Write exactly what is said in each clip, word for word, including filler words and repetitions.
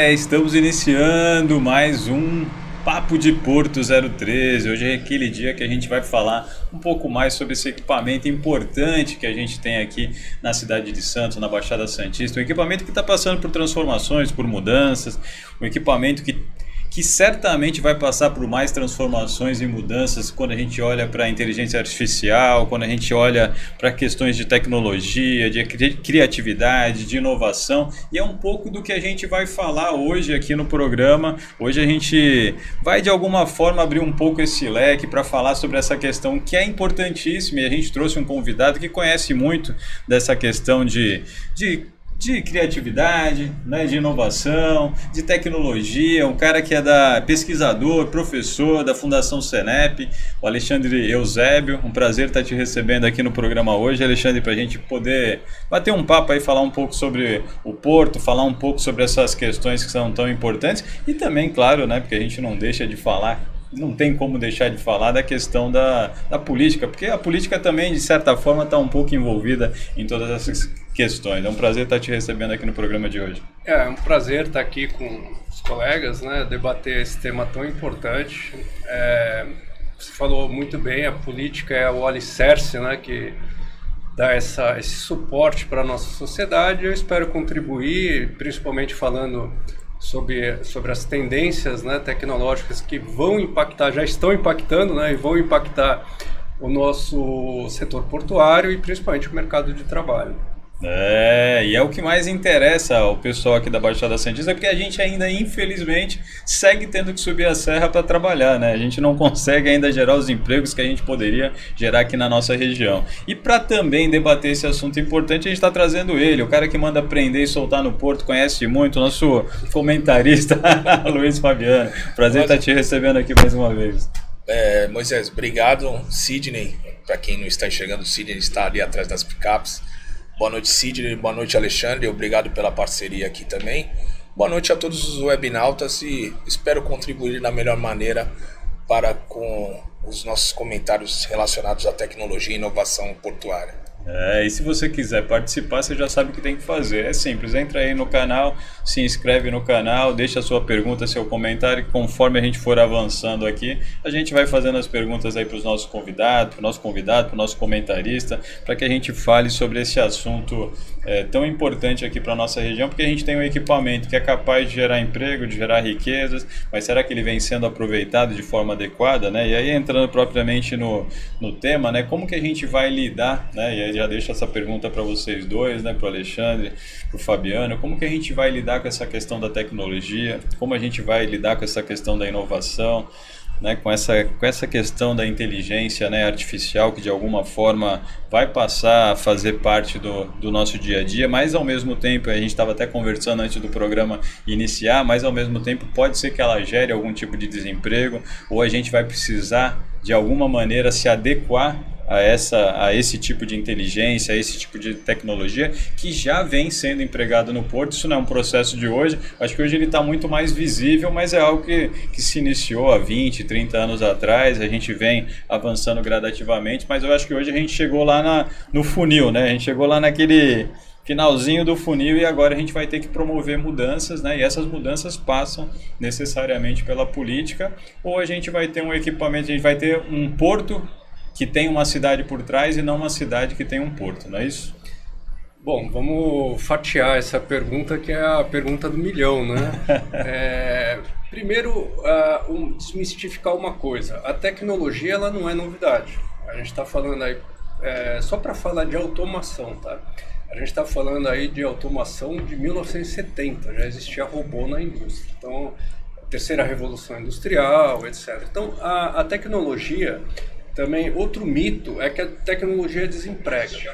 É, estamos iniciando mais um Papo de Porto zero treze. Hoje é aquele dia que a gente vai falar um pouco mais sobre esse equipamento importante que a gente tem aqui na cidade de Santos, na Baixada Santista. Um equipamento que está passando por transformações, por mudanças, um equipamento que que certamente vai passar por mais transformações e mudanças quando a gente olha para a inteligência artificial, quando a gente olha para questões de tecnologia, de criatividade, de inovação, e é um pouco do que a gente vai falar hoje aqui no programa. Hoje a gente vai de alguma forma abrir um pouco esse leque para falar sobre essa questão que é importantíssima, e a gente trouxe um convidado que conhece muito dessa questão de, de de criatividade, né, de inovação, de tecnologia, um cara que é da pesquisador, professor da Fundação Senep, o Alexandre Eusébio. Um prazer estar te recebendo aqui no programa hoje, Alexandre, para a gente poder bater um papo aí, falar um pouco sobre o Porto, falar um pouco sobre essas questões que são tão importantes e também, claro, né, porque a gente não deixa de falar, não tem como deixar de falar da questão da, da política, porque a política também, de certa forma, está um pouco envolvida em todas essas questões. É um prazer estar te recebendo aqui no programa de hoje. É, é um prazer estar aqui com os colegas, né, debater esse tema tão importante. É, você falou muito bem, a política é o alicerce, né, que dá essa, esse suporte para a nossa sociedade. Eu espero contribuir, principalmente falando sobre, sobre as tendências, né, tecnológicas que vão impactar, já estão impactando, né, e vão impactar o nosso setor portuário e principalmente o mercado de trabalho. É, e é o que mais interessa ao pessoal aqui da Baixada Santista, porque a gente ainda, infelizmente, segue tendo que subir a serra para trabalhar, né? A gente não consegue ainda gerar os empregos que a gente poderia gerar aqui na nossa região. E para também debater esse assunto importante, a gente está trazendo ele, o cara que manda prender e soltar no Porto, conhece muito, nosso comentarista, Luiz Fabiano. Prazer estar te recebendo aqui mais uma vez. É, Moisés, obrigado. Sidney, para quem não está enxergando, o Sidney está ali atrás das picapes. Boa noite, Sidney. Boa noite, Alexandre. Obrigado pela parceria aqui também. Boa noite a todos os webnautas e espero contribuir da melhor maneira para com os nossos comentários relacionados à tecnologia e inovação portuária. É, e se você quiser participar, você já sabe o que tem que fazer. É simples, entra aí no canal, se inscreve no canal, deixa a sua pergunta, seu comentário, que conforme a gente for avançando aqui, a gente vai fazendo as perguntas aí para os nossos convidados, para o nosso convidado, para o nosso comentarista, para que a gente fale sobre esse assunto é, tão importante aqui para a nossa região, porque a gente tem um equipamento que é capaz de gerar emprego, de gerar riquezas, mas será que ele vem sendo aproveitado de forma adequada, né? E aí, entrando propriamente no, no tema, né, como que a gente vai lidar, né, e aí já deixo essa pergunta para vocês dois, né, para o Alexandre, para o Fabiano, como que a gente vai lidar com essa questão da tecnologia, como a gente vai lidar com essa questão da inovação, né, com essa, com essa questão da inteligência, né, artificial, que de alguma forma vai passar a fazer parte do, do nosso dia a dia, mas ao mesmo tempo, a gente estava até conversando antes do programa iniciar, mas ao mesmo tempo pode ser que ela gere algum tipo de desemprego, ou a gente vai precisar de alguma maneira se adequar a, essa, a esse tipo de inteligência, a esse tipo de tecnologia que já vem sendo empregado no Porto. Isso não é um processo de hoje, acho que hoje ele está muito mais visível, mas é algo que, que se iniciou há vinte, trinta anos atrás, a gente vem avançando gradativamente, mas eu acho que hoje a gente chegou lá na, no funil, né? A gente chegou lá naquele finalzinho do funil e agora a gente vai ter que promover mudanças, né? E essas mudanças passam necessariamente pela política, ou a gente vai ter um equipamento, a gente vai ter um porto que tem uma cidade por trás e não uma cidade que tem um porto, não é isso? Bom, vamos fatiar essa pergunta, que é a pergunta do milhão, né? é, primeiro, uh, um, desmistificar uma coisa. A tecnologia, ela não é novidade. A gente está falando aí, é, só para falar de automação, tá? A gente está falando aí de automação de mil novecentos e setenta, já existia robô na indústria. Então, a terceira revolução industrial, etcétera. Então, a, a tecnologia... Também, outro mito é que a tecnologia desemprega.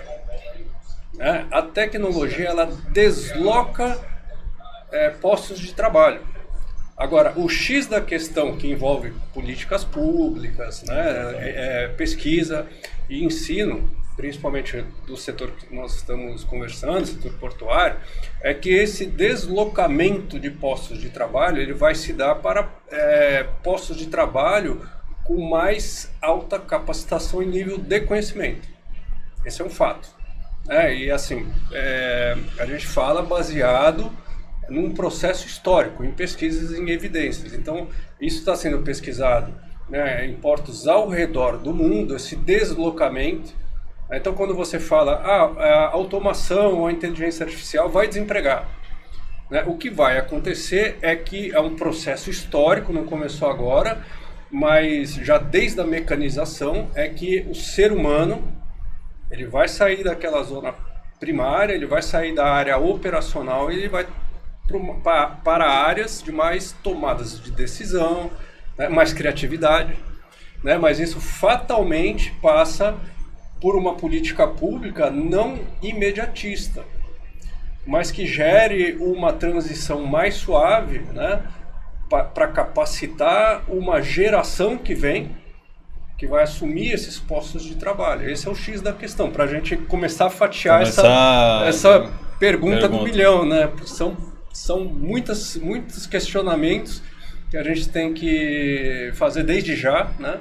É, a tecnologia, ela desloca é, postos de trabalho. Agora, o X da questão, que envolve políticas públicas, né, é, é, pesquisa e ensino, principalmente do setor que nós estamos conversando, setor portuário, é que esse deslocamento de postos de trabalho, ele vai se dar para é, postos de trabalho com mais alta capacitação e nível de conhecimento. Esse é um fato. É, e assim, é, a gente fala baseado num processo histórico, em pesquisas e em evidências. Então, isso está sendo pesquisado, né, em portos ao redor do mundo, esse deslocamento. Então, quando você fala, ah, a automação ou a inteligência artificial vai desempregar, né, o que vai acontecer é que é um processo histórico, não começou agora, mas já desde a mecanização, é que o ser humano ele vai sair daquela zona primária, ele vai sair da área operacional e ele vai para, para áreas de mais tomadas de decisão, né, mais criatividade, né, mas isso fatalmente passa por uma política pública não imediatista, mas que gere uma transição mais suave, né, para capacitar uma geração que vem, que vai assumir esses postos de trabalho. Esse é o X da questão, para a gente começar a fatiar começar... essa, essa pergunta, pergunta do milhão, né? São, são muitas, muitos questionamentos que a gente tem que fazer desde já, né,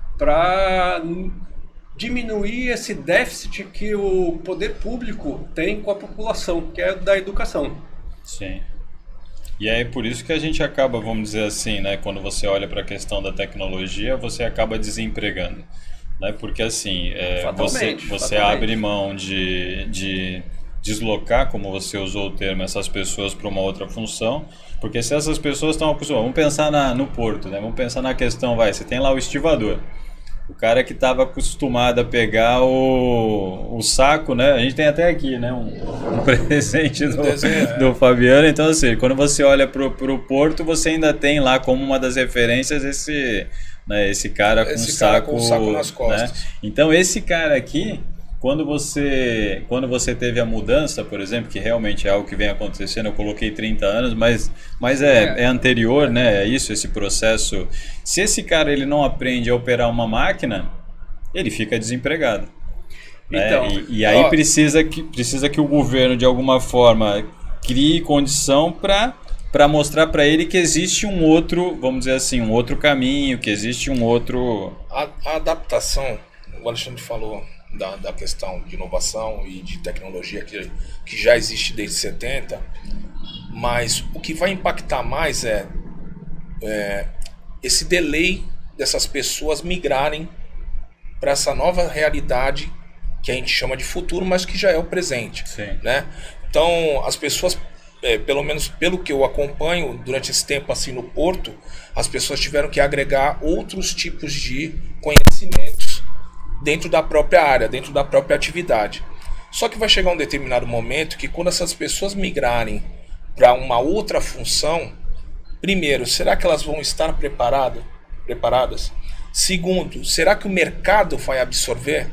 para diminuir esse déficit que o poder público tem com a população, que é da educação. Sim. E é por isso que a gente acaba, vamos dizer assim, né, quando você olha para a questão da tecnologia, você acaba desempregando. Né? Porque assim, é, você, você abre mão de, de deslocar, como você usou o termo, essas pessoas para uma outra função, porque se essas pessoas estão acostumadas, vamos pensar na, no porto, né? Vamos pensar na questão, vai, você tem lá o estivador. O cara que estava acostumado a pegar o, o saco, né? A gente tem até aqui, né? Um, um presente do, do Fabiano. Então, assim, quando você olha para o porto, você ainda tem lá como uma das referências esse, né, esse cara com esse saco, cara com o saco nas costas. Né? Então, esse cara aqui, quando você, quando você teve a mudança, por exemplo, que realmente é algo que vem acontecendo, eu coloquei trinta anos, mas, mas é, é. é anterior, né? É isso, esse processo. Se esse cara ele não aprende a operar uma máquina, ele fica desempregado. Então, né? E, e aí ó, precisa, que, precisa que o governo, de alguma forma, crie condição para para mostrar para ele que existe um outro, vamos dizer assim, um outro caminho, que existe um outro... A, a adaptação, o Alexandre falou... Da, da questão de inovação e de tecnologia que, que já existe desde setenta, mas o que vai impactar mais é, é esse delay dessas pessoas migrarem para essa nova realidade que a gente chama de futuro, mas que já é o presente. Né? Então, as pessoas, é, pelo menos pelo que eu acompanho durante esse tempo assim no Porto, as pessoas tiveram que agregar outros tipos de conhecimentos dentro da própria área, dentro da própria atividade. Só que vai chegar um determinado momento que quando essas pessoas migrarem para uma outra função, primeiro, será que elas vão estar preparado, preparadas? Segundo, será que o mercado vai absorver?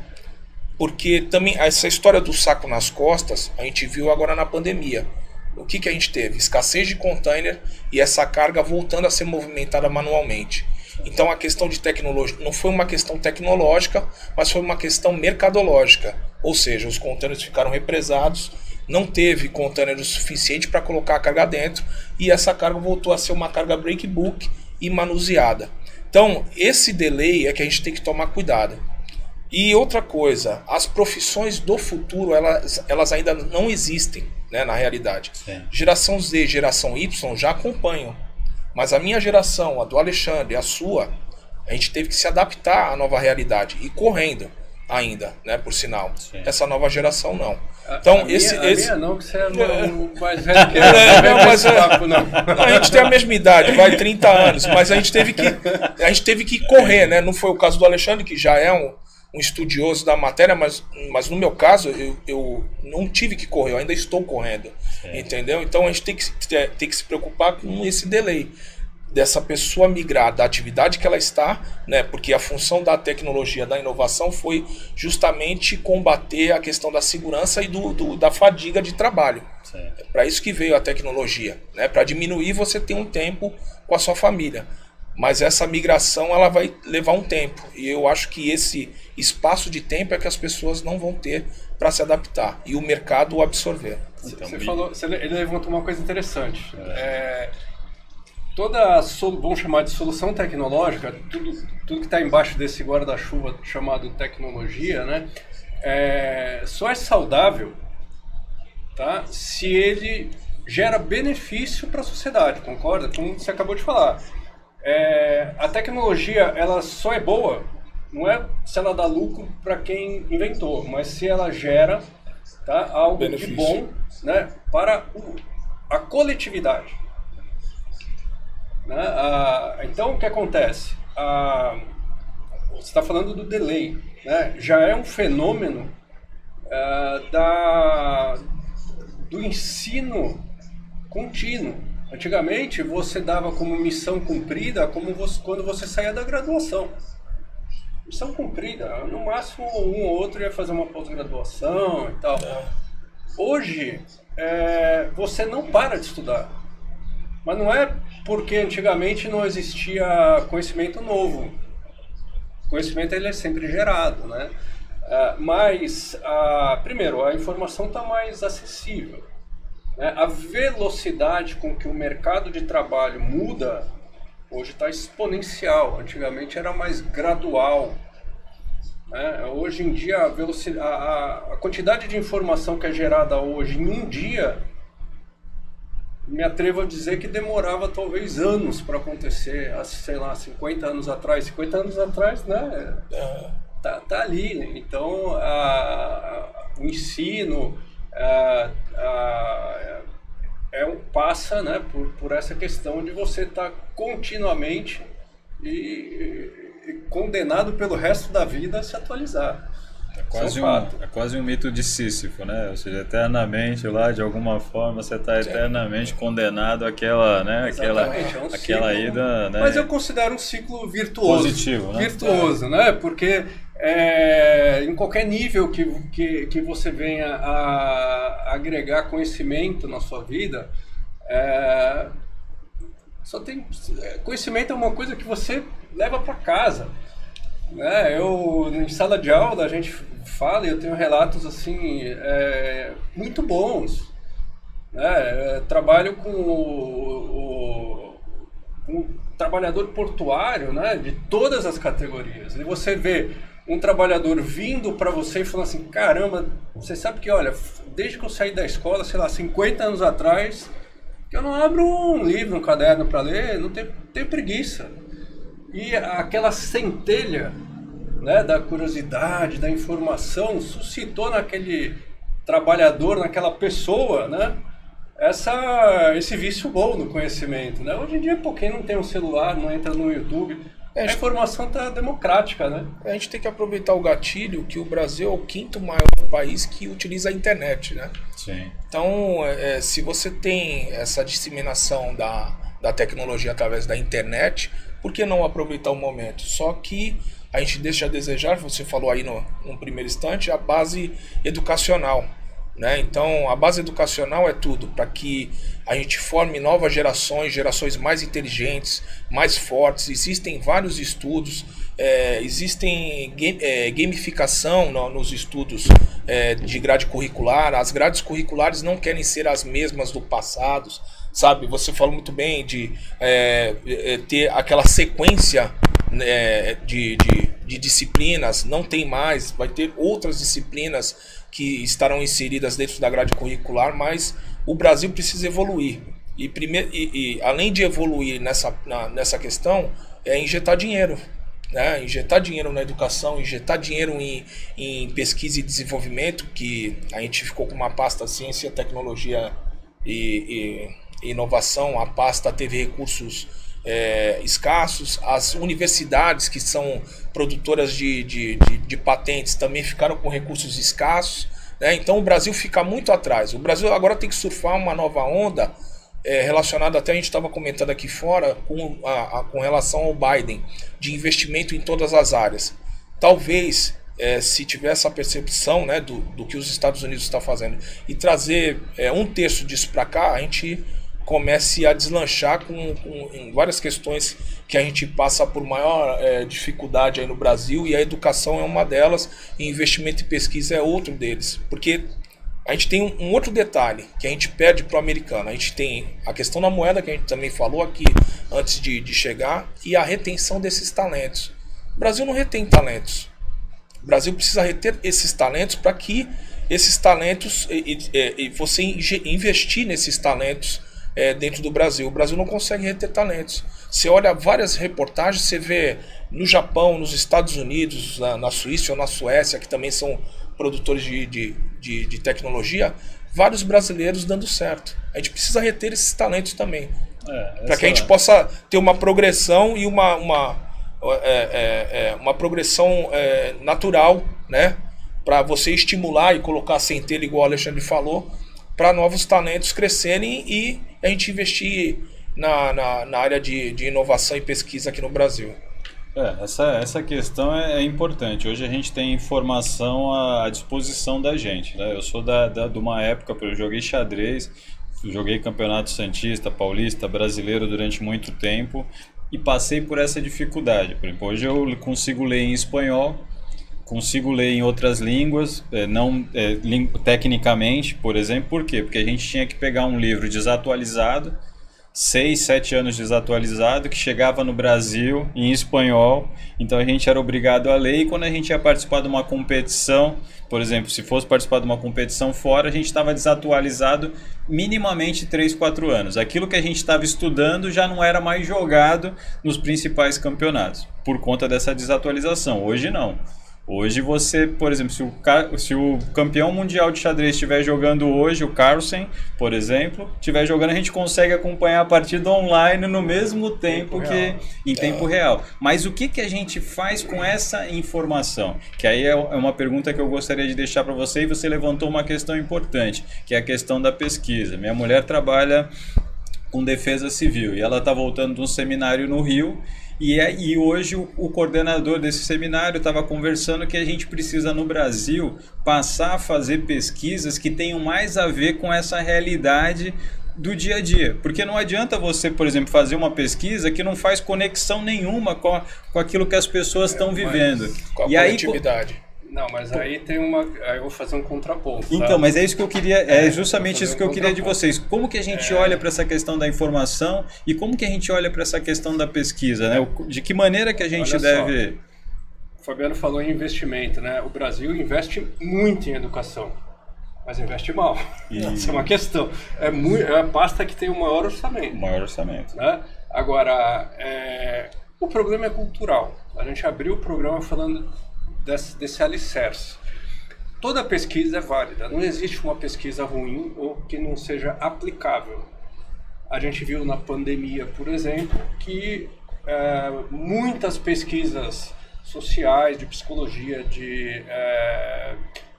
Porque também essa história do saco nas costas, a gente viu agora na pandemia. O que, que a gente teve? Escassez de container e essa carga voltando a ser movimentada manualmente. Então a questão de tecnologia não foi uma questão tecnológica, mas foi uma questão mercadológica. Ou seja, os contêineres ficaram represados, não teve container o suficiente para colocar a carga dentro e essa carga voltou a ser uma carga breakbook e manuseada. Então esse delay é que a gente tem que tomar cuidado. E outra coisa, as profissões do futuro elas, elas ainda não existem, né, na realidade. Sim. Geração Z, geração Y já acompanham. Mas a minha geração, a do Alexandre, a sua, a gente teve que se adaptar à nova realidade. E correndo ainda, né, por sinal. Sim. Essa nova geração não. Então, a, esse, minha, esse... a minha não, que você é o mais velho que é. Não, mas é... papo, não. A gente tem a mesma idade, vai trinta anos. Mas a gente teve que, a gente teve que correr, né? Não foi o caso do Alexandre, que já é um, um estudioso da matéria, mas, mas no meu caso, eu, eu não tive que correr, eu ainda estou correndo. É. Entendeu? Então a gente tem que, tem que se preocupar com esse delay dessa pessoa migrar da atividade que ela está, né? Porque a função da tecnologia, da inovação foi justamente combater a questão da segurança e do, do, da fadiga de trabalho. É para isso que veio a tecnologia, né? Para diminuir você ter um tempo com a sua família. Mas essa migração ela vai levar um tempo e eu acho que esse espaço de tempo é que as pessoas não vão ter para se adaptar e o mercado o absorver. Então, você falou, você, ele levantou uma coisa interessante. É. É, toda a, vamos chamar de solução tecnológica, tudo, tudo que está embaixo desse guarda-chuva chamado tecnologia, né, é, só é saudável, tá, se ele gera benefício para a sociedade, concorda? Como você acabou de falar. É, a tecnologia, ela só é boa, não é se ela dá lucro para quem inventou, mas se ela gera, tá, algo benefício. De bom, né, para o, a coletividade. Né? A, então, o que acontece? A, você está falando do delay, né? Já é um fenômeno uh, da, do ensino contínuo. Antigamente, você dava como missão cumprida como você, quando você saía da graduação. Missão cumprida, no máximo um ou outro ia fazer uma pós-graduação e tal. Hoje, é, você não para de estudar. Mas não é porque antigamente não existia conhecimento novo. O conhecimento ele é sempre gerado, né? É, mas, a, primeiro, a informação está mais acessível. Né? A velocidade com que o mercado de trabalho muda hoje está exponencial. Antigamente era mais gradual. Né? Hoje em dia, a, velocidade, a, a quantidade de informação que é gerada hoje em um dia, me atrevo a dizer que demorava talvez anos para acontecer, sei lá, cinquenta anos atrás. cinquenta anos atrás, né? Tá, tá ali. Né? Então, a, a, o ensino a, a, é um, passa, né, por, por essa questão de você estar tá continuamente e, e condenado pelo resto da vida a se atualizar. É quase, um, é quase um mito de Sísifo, né? Ou seja, eternamente lá, de alguma forma, você está eternamente condenado àquela, né? Aquela, é um aquela ciclo, ida... Né? Mas eu considero um ciclo virtuoso. Positivo, né? Virtuoso, né? Porque é, em qualquer nível que, que, que você venha a agregar conhecimento na sua vida, é, só tem, conhecimento é uma coisa que você leva para casa. É, eu, em sala de aula, a gente fala, e eu tenho relatos assim, é, muito bons. Né? Eu trabalho com o, o, um trabalhador portuário, né, de todas as categorias. E você vê um trabalhador vindo para você e falando assim, caramba, você sabe que, olha, desde que eu saí da escola, sei lá, cinquenta anos atrás, eu não abro um livro, um caderno para ler, não tenho, tenho preguiça. E aquela centelha, né, da curiosidade, da informação, suscitou naquele trabalhador, naquela pessoa, né, essa, esse vício bom no conhecimento. Né? Hoje em dia, pô, quem não tem um celular, não entra no YouTube, a informação está democrática. Né? A gente tem que aproveitar o gatilho que o Brasil é o quinto maior país que utiliza a internet. Né? Sim. Então, é, se você tem essa disseminação da, da tecnologia através da internet, por que não aproveitar o momento? Só que a gente deixa a desejar, você falou aí no, no primeiro instante, a base educacional. Né? Então, a base educacional é tudo, para que a gente forme novas gerações, gerações mais inteligentes, mais fortes. Existem vários estudos, é, existem game, é, gamificação no, nos estudos é, de grade curricular. As grades curriculares não querem ser as mesmas do passado. Sabe, você falou muito bem de é, ter aquela sequência é, de, de, de disciplinas, não tem mais, vai ter outras disciplinas que estarão inseridas dentro da grade curricular, mas o Brasil precisa evoluir. E, primeiro, e, e além de evoluir nessa, na, nessa questão, é injetar dinheiro. Né? Injetar dinheiro na educação, injetar dinheiro em, em pesquisa e desenvolvimento, que a gente ficou com uma pasta ciência, tecnologia e... e inovação, a pasta teve recursos é, escassos, as universidades que são produtoras de, de, de, de patentes também ficaram com recursos escassos, né? Então o Brasil fica muito atrás. O Brasil agora tem que surfar uma nova onda é, relacionada, até a gente estava comentando aqui fora, com, a, a, com relação ao Biden, de investimento em todas as áreas. Talvez, é, se tiver essa percepção, né, do, do que os Estados Unidos estão fazendo e trazer é, um terço disso para cá, a gente comece a deslanchar com, com em várias questões que a gente passa por maior é, dificuldade aí no Brasil, e a educação é uma delas, e investimento em pesquisa é outro deles. Porque a gente tem um, um outro detalhe que a gente perde para o americano. A gente tem a questão da moeda, que a gente também falou aqui antes de, de chegar, e a retenção desses talentos. O Brasil não retém talentos. O Brasil precisa reter esses talentos para que esses talentos e, e, e você investir nesses talentos é, dentro do Brasil. O Brasil não consegue reter talentos. Você olha várias reportagens, você vê no Japão, nos Estados Unidos, na, na Suíça ou na Suécia, que também são produtores de, de, de, de tecnologia, vários brasileiros dando certo. A gente precisa reter esses talentos também. É, para que a gente possa ter uma progressão e uma, uma, é, é, é, uma progressão é, natural, né? Para você estimular e colocar a centelha, igual o Alexandre falou, para novos talentos crescerem e a gente investir na, na, na área de, de inovação e pesquisa aqui no Brasil. É, essa, essa questão é, é importante. Hoje a gente tem informação à, à disposição da gente, né? Eu sou da, da, de uma época, eu joguei xadrez, joguei campeonato santista, paulista, brasileiro durante muito tempo e passei por essa dificuldade. Por exemplo, hoje eu consigo ler em espanhol, consigo ler em outras línguas, não é, tecnicamente, por exemplo. Por quê? Porque a gente tinha que pegar um livro desatualizado, seis, sete anos desatualizado, que chegava no Brasil em espanhol, então a gente era obrigado a ler, e quando a gente ia participar de uma competição, por exemplo, se fosse participar de uma competição fora, a gente estava desatualizado minimamente três, quatro anos. Aquilo que a gente estava estudando já não era mais jogado nos principais campeonatos, por conta dessa desatualização. Hoje não. Hoje você, por exemplo, se o, se o campeão mundial de xadrez estiver jogando hoje, o Carlsen, por exemplo, estiver jogando, a gente consegue acompanhar a partida online no mesmo tempo, tempo que real. em tempo é. real. Mas o que, que a gente faz com essa informação? Que aí é uma pergunta que eu gostaria de deixar para você, e você levantou uma questão importante, que é a questão da pesquisa. Minha mulher trabalha com defesa civil e ela está voltando de um seminário no Rio. E, é, e hoje o, o coordenador desse seminário estava conversando que a gente precisa, no Brasil, passar a fazer pesquisas que tenham mais a ver com essa realidade do dia a dia. Porque não adianta você, por exemplo, fazer uma pesquisa que não faz conexão nenhuma com, a, com aquilo que as pessoas estão é, vivendo. Com a e coletividade. Aí, Não, mas aí tem uma... Aí eu vou fazer um contraponto. Tá? Então, mas é isso que eu queria... É justamente isso que eu queria de vocês. Como que a gente é... olha para essa questão da informação e como que a gente olha para essa questão da pesquisa, né? De que maneira que a gente olha deve... Só, o Fabiano falou em investimento, né? O Brasil investe muito em educação, mas investe mal. E... Essa é uma questão. É, muito, é a pasta que tem o maior orçamento. O maior orçamento. Né? Agora, é... o problema é cultural. A gente abriu o programa falando... Desse, desse alicerce. Toda pesquisa é válida, não existe uma pesquisa ruim ou que não seja aplicável. A gente viu na pandemia, por exemplo, que é, muitas pesquisas sociais, de psicologia, de é,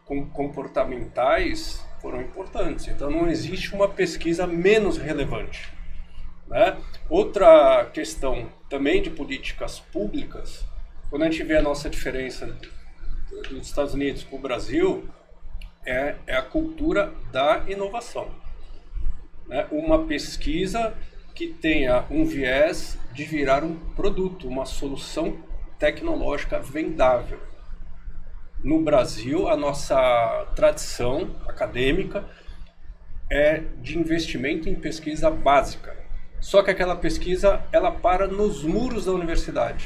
comportamentais foram importantes. Então não existe uma pesquisa menos relevante. Né? Outra questão também de políticas públicas, quando a gente vê a nossa diferença dos Estados Unidos com o Brasil, é, é a cultura da inovação. Né? Uma pesquisa que tenha um viés de virar um produto, uma solução tecnológica vendável. No Brasil, a nossa tradição acadêmica é de investimento em pesquisa básica. Só que aquela pesquisa, ela para nos muros da universidade.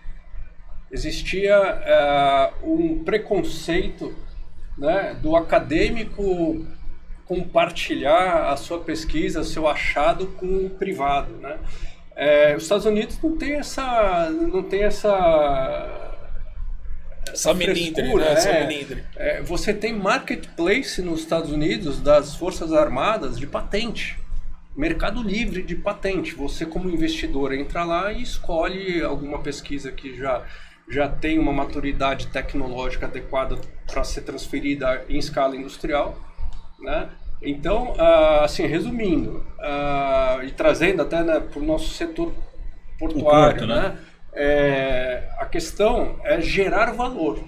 Existia uh, um preconceito, né, do acadêmico compartilhar a sua pesquisa, seu achado com o privado. Né? É, os Estados Unidos não tem essa... Não tem essa Essa melindre, né? Essa melindre. É, você tem marketplace nos Estados Unidos das Forças Armadas de patente. Mercado livre de patente. Você, como investidor, entra lá e escolhe alguma pesquisa que já... já tem uma maturidade tecnológica adequada para ser transferida em escala industrial, né? Então, uh, assim, resumindo, uh, e trazendo até, né, para o nosso setor portuário, porto, né? Né? É, a questão é gerar valor.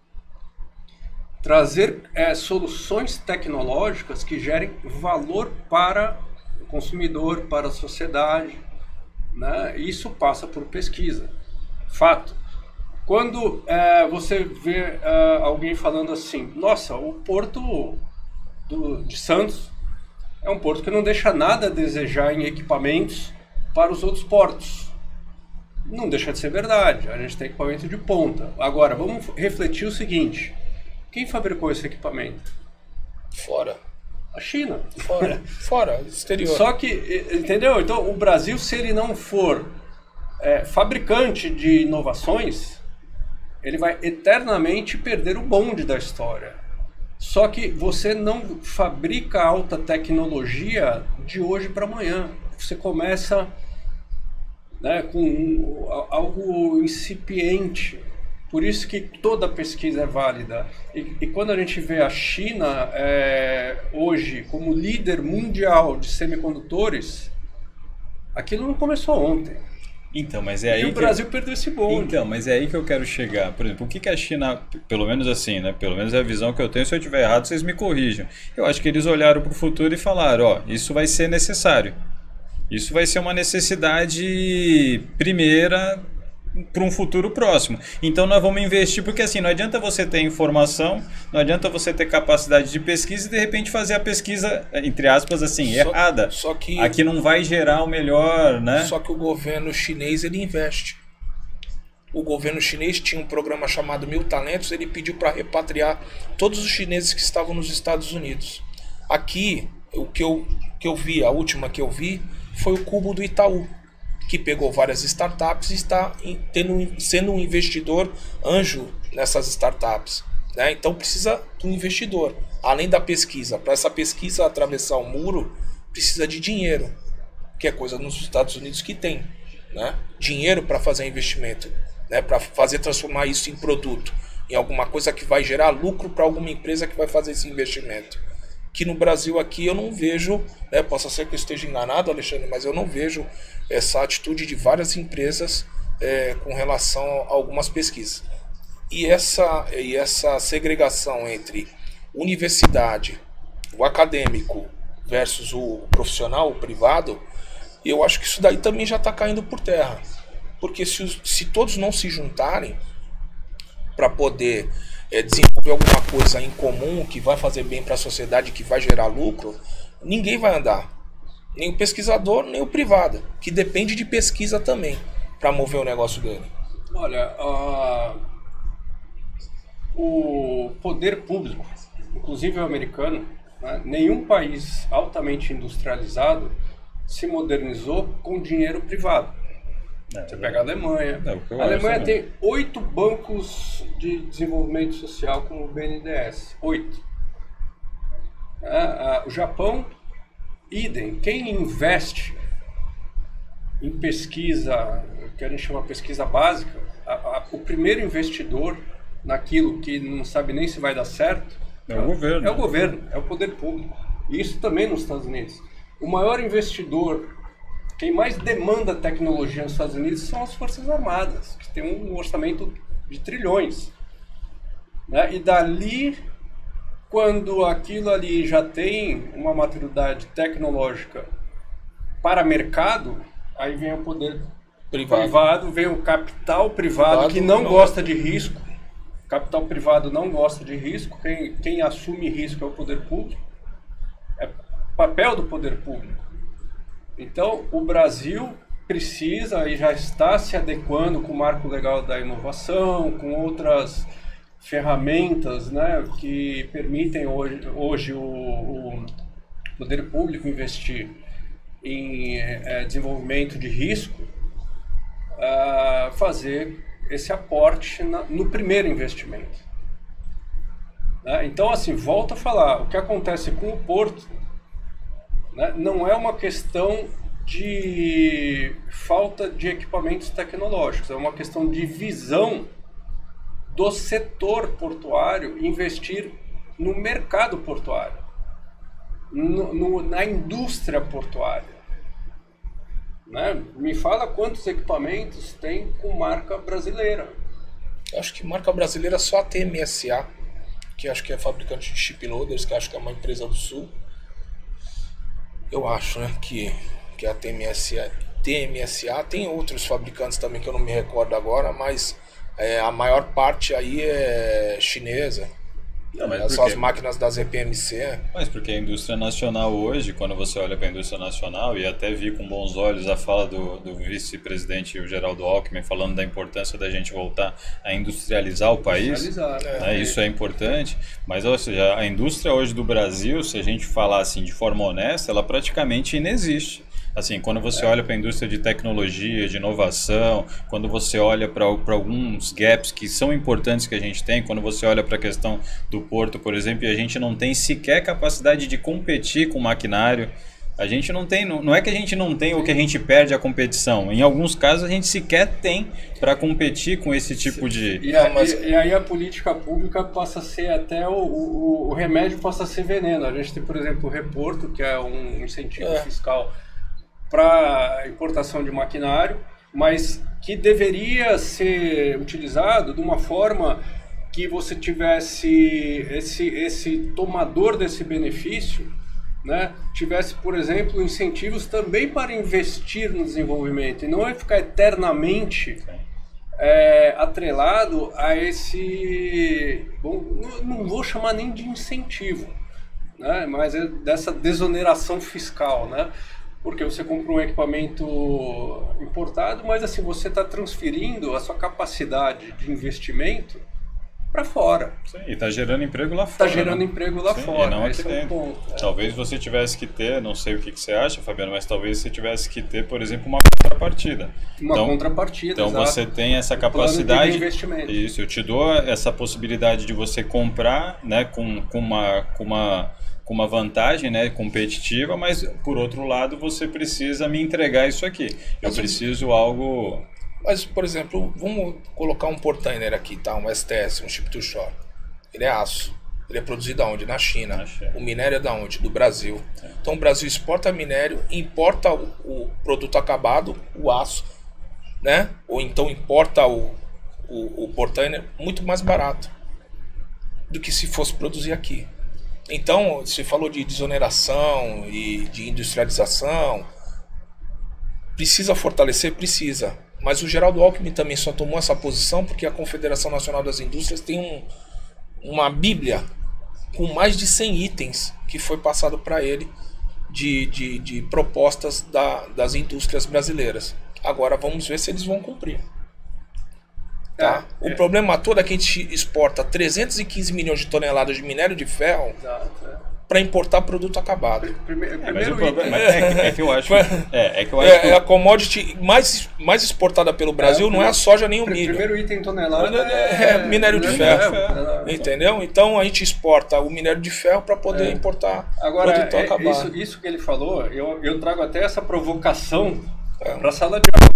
Trazer é, soluções tecnológicas que gerem valor para o consumidor, para a sociedade, né? Isso passa por pesquisa. Fato. Quando é, você vê é, alguém falando assim, nossa, o porto do, de Santos é um porto que não deixa nada a desejar em equipamentos para os outros portos. Não deixa de ser verdade, a gente tem equipamento de ponta. Agora, vamos refletir o seguinte, quem fabricou esse equipamento? Fora. A China. Fora. Fora, exterior. Só que, entendeu? Então, o Brasil, se ele não for é, fabricante de inovações, ele vai eternamente perder o bonde da história. Só que você não fabrica alta tecnologia de hoje para amanhã. Você começa, né, com algo incipiente. Por isso que toda pesquisa é válida. E, e quando a gente vê a China é, hoje como líder mundial de semicondutores, aquilo não começou ontem. Então, mas é aí e o que Brasil eu... perdeu esse bonde. Então, mas é aí que eu quero chegar. Por exemplo, o que, que a China, pelo menos assim, né? Pelo menos é a visão que eu tenho, se eu estiver errado, vocês me corrijam. Eu acho que eles olharam para o futuro e falaram, ó, isso vai ser necessário. Isso vai ser uma necessidade primeira para um futuro próximo. Então nós vamos investir, porque assim, não adianta você ter informação, não adianta você ter capacidade de pesquisa e de repente fazer a pesquisa, entre aspas, assim, só, errada. Só que, aqui não vai gerar o melhor, né? Só que o governo chinês, ele investe. O governo chinês tinha um programa chamado Mil Talentos, ele pediu para repatriar todos os chineses que estavam nos Estados Unidos. Aqui, o que eu, que eu vi, a última que eu vi, foi o Cubo do Itaú, que pegou várias startups e está tendo, sendo um investidor anjo nessas startups, né? Então precisa de um investidor, além da pesquisa. Para essa pesquisa atravessar o muro, precisa de dinheiro, que é coisa nos Estados Unidos que tem, né? Dinheiro para fazer investimento, né? Para fazer transformar isso em produto, em alguma coisa que vai gerar lucro para alguma empresa que vai fazer esse investimento. Que no Brasil aqui eu não vejo, né, possa ser que eu esteja enganado, Alexandre, mas eu não vejo essa atitude de várias empresas é, com relação a algumas pesquisas. E essa, e essa segregação entre universidade, o acadêmico versus o profissional, o privado, eu acho que isso daí também já está caindo por terra. Porque se, os, se todos não se juntarem para poder é, desenvolver alguma coisa em comum que vai fazer bem para a sociedade, que vai gerar lucro, ninguém vai andar. Nem o pesquisador, nem o privado, que depende de pesquisa também para mover o negócio dele. Olha, uh, o poder público, inclusive o americano, né, nenhum país altamente industrializado se modernizou com dinheiro privado. É, Você pega a Alemanha. É, a Alemanha acho, tem oito bancos de desenvolvimento social como o B N D E S. Oito. É, o Japão, idem. Quem investe em pesquisa, que a gente chama pesquisa básica, a, a, o primeiro investidor naquilo que não sabe nem se vai dar certo é o governo. É o governo, é o poder público. E isso também nos Estados Unidos. O maior investidor, quem mais demanda tecnologia nos Estados Unidos são as Forças Armadas, que tem um orçamento de trilhões. Né? E dali, quando aquilo ali já tem uma maturidade tecnológica para mercado, aí vem o poder privado, privado vem o capital privado, privado que não, não gosta de risco. Capital privado não gosta de risco, quem, quem assume risco é o poder público. É papel do poder público. Então, o Brasil precisa e já está se adequando com o marco legal da inovação, com outras ferramentas, né, que permitem hoje, hoje o, o poder público investir em é, desenvolvimento de risco, uh, fazer esse aporte na, no primeiro investimento. Né? Então, assim, volto a falar, o que acontece com o Porto, né, não é uma questão de falta de equipamentos tecnológicos, é uma questão de visão do setor portuário investir no mercado portuário, no, no, na indústria portuária. Né? Me fala quantos equipamentos tem com marca brasileira. Eu acho que marca brasileira só a T M S A, que acho que é fabricante de chip loaders, que acho que é uma empresa do Sul. Eu acho, né, que, que a T M S A, T M S A tem outros fabricantes também que eu não me recordo agora, mas é, a maior parte aí é chinesa, Não, mas Olha por só quê? as máquinas das E P M C. Mas porque a indústria nacional hoje, quando você olha para a indústria nacional, e até vi com bons olhos a fala do, do vice-presidente, o Geraldo Alckmin, falando da importância da gente voltar a industrializar o país, Industrializar, né? é. Isso é importante, mas ou seja, a indústria hoje do Brasil, se a gente falar assim de forma honesta, ela praticamente inexiste. Assim, quando você olha para a indústria de tecnologia, de inovação, quando você olha para alguns gaps que são importantes que a gente tem, quando você olha para a questão do porto, por exemplo, e a gente não tem sequer capacidade de competir com o maquinário, a gente não tem, não é que a gente não tem ou que a gente perde a competição, em alguns casos a gente sequer tem para competir com esse tipo de... E, a, e, e aí a política pública passa a ser até o, o, o remédio passa a ser veneno. A gente tem, por exemplo, o reporto, que é um incentivo É. fiscal para importação de maquinário, mas que deveria ser utilizado de uma forma que você tivesse esse, esse tomador desse benefício, né, tivesse, por exemplo, incentivos também para investir no desenvolvimento e não é ficar eternamente é, atrelado a esse, bom, não, não vou chamar nem de incentivo, né, mas é dessa desoneração fiscal, né? Porque você compra um equipamento importado, mas assim, você está transferindo a sua capacidade de investimento para fora. Sim, e está gerando emprego lá Está fora. gerando né? emprego lá Sim, fora. e não aqui Esse é o dentro. ponto. É. Talvez você tivesse que ter, não sei o que, que você acha, Fabiano, mas talvez você tivesse que ter, por exemplo, uma contrapartida. Uma então, contrapartida, Então exato. você tem essa Plano de capacidade. investimento. Isso, eu te dou essa possibilidade de você comprar, né, com, com uma. Com uma com uma vantagem, né, competitiva, mas por outro lado você precisa me entregar isso aqui. Eu Mas, preciso algo... Mas, por exemplo, vamos colocar um portainer aqui, tá? Um S T S, um Ship to Shore. Ele é aço. Ele é produzido aonde? Na China. Na China. O minério é da onde? Do Brasil. Então o Brasil exporta minério, importa o, o produto acabado, o aço, né? Ou então importa o, o, o portainer muito mais barato do que se fosse produzir aqui. Então, você falou de desoneração e de industrialização. Precisa fortalecer? Precisa. Mas o Geraldo Alckmin também só tomou essa posição porque a Confederação Nacional das Indústrias tem um, uma bíblia com mais de cem itens que foi passado para ele de, de, de propostas da, das indústrias brasileiras. Agora vamos ver se eles vão cumprir. Tá? É, o é. problema todo é que a gente exporta trezentos e quinze milhões de toneladas de minério de ferro Exato, é. para importar produto acabado. Primeiro, É, mas primeiro o problema item, é que, é que eu acho... É, é que eu acho É, que... é a commodity mais, mais exportada pelo Brasil, É, não é a soja nem o pr- milho. primeiro item tonelada É, é minério de ferro. é. Entendeu? Então a gente exporta o minério de ferro para poder É. importar Agora, produto é, acabado. isso, isso que ele falou, eu, eu trago até essa provocação É. para a sala de aula.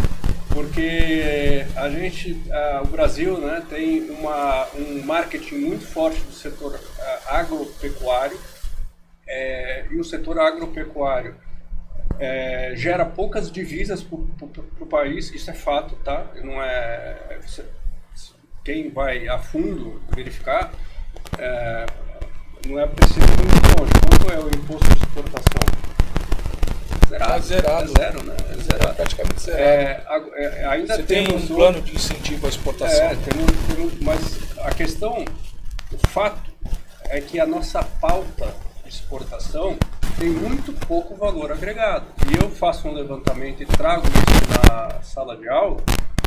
Porque a gente, ah, o Brasil, né, tem uma, um marketing muito forte do setor ah, agropecuário, é, e o setor agropecuário é, gera poucas divisas para o país, isso é fato, tá? Não é, você- quem vai a fundo verificar, é, não é preciso ir muito longe. Quanto é o imposto de exportação? Zerado. Tá zerado. É zero, né? É É zerado. praticamente zerado. É, ag- é, ainda Você tem temos um o- plano de incentivo à exportação. é, temos, temos, mas a questão, o fato é que a nossa pauta de exportação tem muito pouco valor agregado. E eu faço um levantamento e trago isso na sala de aula,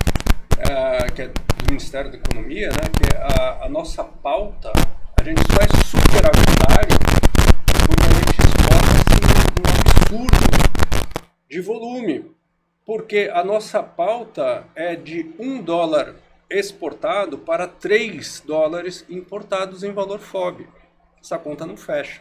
é, que é do Ministério da Economia, né, que é a, a nossa pauta, a gente só é superavitário porque a gente exporta assim, um absurdo de volume. Porque a nossa pauta é de um dólar exportado para três dólares importados em valor F O B. Essa conta não fecha.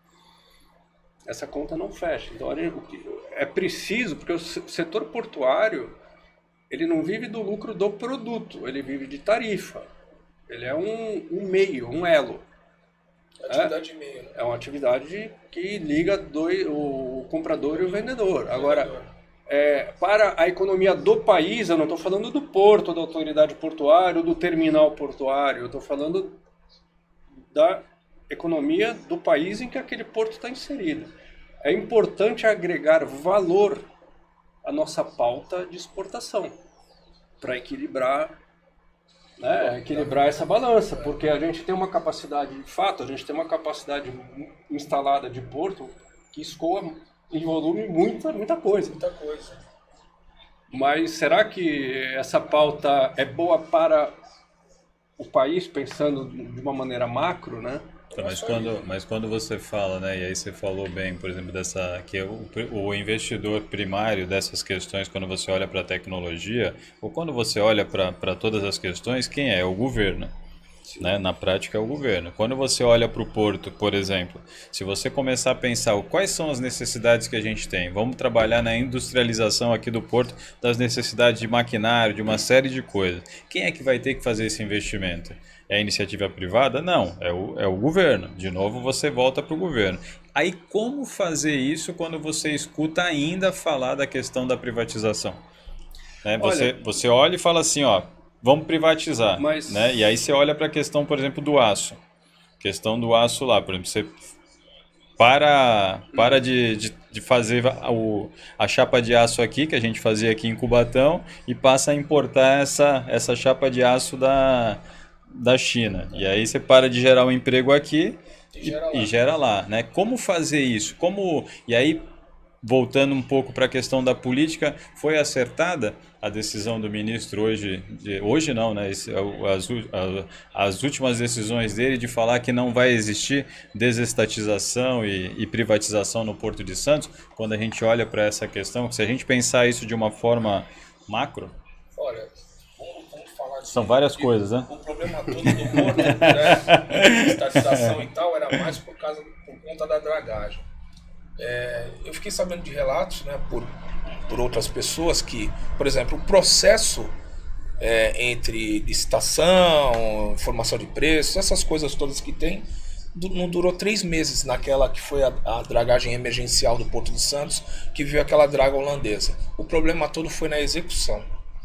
Essa conta não fecha. Então, é preciso, porque o setor portuário, ele não vive do lucro do produto, ele vive de tarifa. Ele é um, um meio, um elo. Atividade de meio, né? É uma atividade que liga dois, o comprador e o vendedor. Agora, é, para a economia do país, eu não estou falando do porto, da autoridade portuária, ou do terminal portuário, eu estou falando da economia do país em que aquele porto está inserido. É importante agregar valor à nossa pauta de exportação, para equilibrar né, equilibrar essa balança, porque a gente tem uma capacidade, de fato, a gente tem uma capacidade instalada de porto que escoa em volume muita, muita coisa. Muita coisa. Mas será que essa pauta é boa para o país, pensando de uma maneira macro, né? Então, mas, quando, mas quando você fala, né, e aí você falou bem, por exemplo, dessa, que o, o investidor primário dessas questões, quando você olha para a tecnologia, ou quando você olha para todas as questões, quem é? É o governo. Né? Na prática é o governo. Quando você olha para o porto, por exemplo, se você começar a pensar quais são as necessidades que a gente tem, vamos trabalhar na industrialização aqui do porto, das necessidades de maquinário, de uma série de coisas. Quem é que vai ter que fazer esse investimento? É a iniciativa privada? Não, é o, é o governo. De novo você volta para o governo. Aí como fazer isso quando você escuta ainda falar da questão da privatização? Né? Você, olha, você olha e fala assim, ó, vamos privatizar, mas... né? E aí você olha para a questão, por exemplo, do aço. Questão do aço lá, por exemplo, você para, para de, de, de fazer a, o, a chapa de aço aqui, que a gente fazia aqui em Cubatão, e passa a importar essa, essa chapa de aço da, da China. E aí você para de gerar um emprego aqui e, e, gera, lá. e gera lá, né? Como fazer isso? Como... E aí, voltando um pouco para a questão da política, foi acertada a decisão do ministro hoje, de, hoje não, né? Esse, as, as últimas decisões dele de falar que não vai existir desestatização e, e privatização no Porto de Santos, quando a gente olha para essa questão, se a gente pensar isso de uma forma macro... Olha, vamos, vamos falar disso. São várias de, coisas, né? O problema todo do Porto, né? Estatização e tal, era mais por, causa, por conta da dragagem. É, eu fiquei sabendo de relatos, né, por, por outras pessoas que, por exemplo, o processo é, entre licitação, informação de preços, essas coisas todas que tem, du não durou três meses naquela que foi a, a dragagem emergencial do Porto de Santos, que viu aquela draga holandesa. O problema todo foi na execução.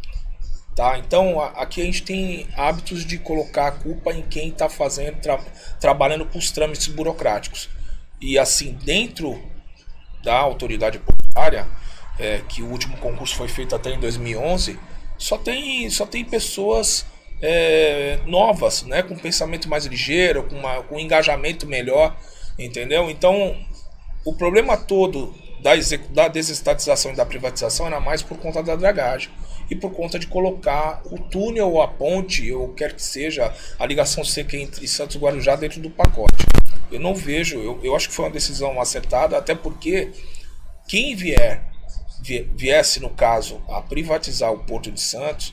Tá? Então, a, aqui a gente tem hábitos de colocar a culpa em quem está fazendo, tra trabalhando com os trâmites burocráticos. E assim, dentro da autoridade portuária, é, que o último concurso foi feito até em dois mil e onze, só tem, só tem pessoas é, novas, né, com pensamento mais ligeiro, com, uma, com um engajamento melhor, entendeu? Então, o problema todo da, da desestatização e da privatização era mais por conta da dragagem e por conta de colocar o túnel ou a ponte, ou quer que seja, a ligação seca entre Santos e Guarujá dentro do pacote. Eu não vejo, eu, eu acho que foi uma decisão acertada, até porque quem vier, viesse no caso a privatizar o Porto de Santos,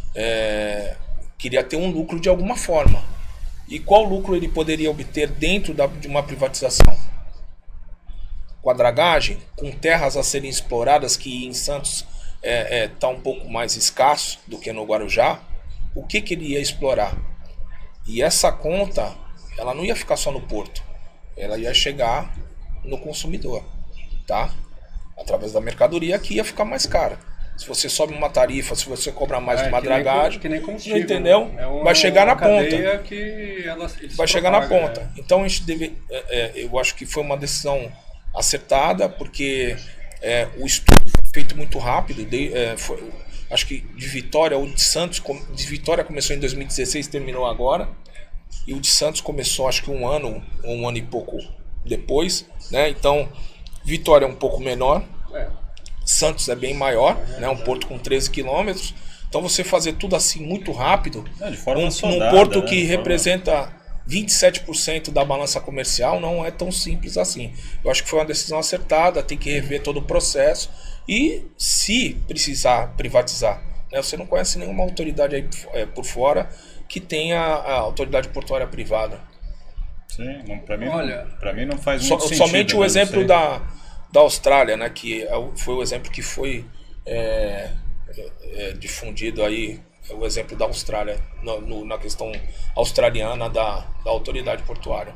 é, queria ter um lucro de alguma forma. E qual lucro ele poderia obter dentro da, de uma privatização? Com a dragagem, com terras a serem exploradas, que em Santos está é, é, tá um pouco mais escasso do que no Guarujá, o que, que ele ia explorar? E essa conta, ela não ia ficar só no porto, ela ia chegar no consumidor, tá? Através da mercadoria, que ia ficar mais cara. Se você sobe uma tarifa, se você cobra mais de é, uma que dragagem, nem, que nem combustível, entendeu? É uma, vai chegar na ponta. Que ela, vai chegar na propagam, ponta. É. Então a gente deve, é, é, eu acho que foi uma decisão acertada, porque é, o estudo foi feito muito rápido. De, é, foi, acho que de Vitória, o de Santos, de Vitória começou em dois mil e dezesseis, terminou agora. E o de Santos começou acho que um ano, um ano e pouco depois, né? Então, Vitória é um pouco menor, é. Santos é bem maior, é, né? Um porto com treze quilômetros. Então você fazer tudo assim muito rápido, é, de forma um, soldada, num porto né? que de representa forma... vinte e sete por cento da balança comercial, não é tão simples assim. Eu acho que foi uma decisão acertada, tem que rever todo o processo e, se precisar privatizar, né? Você não conhece nenhuma autoridade aí é, por fora que tenha a autoridade portuária privada. Sim, para mim, Olha, para mim não faz so, muito sentido. Somente o exemplo da, da Austrália, né, que foi o exemplo que foi é, é, difundido aí, é o exemplo da Austrália, no, no, na questão australiana da, da autoridade portuária,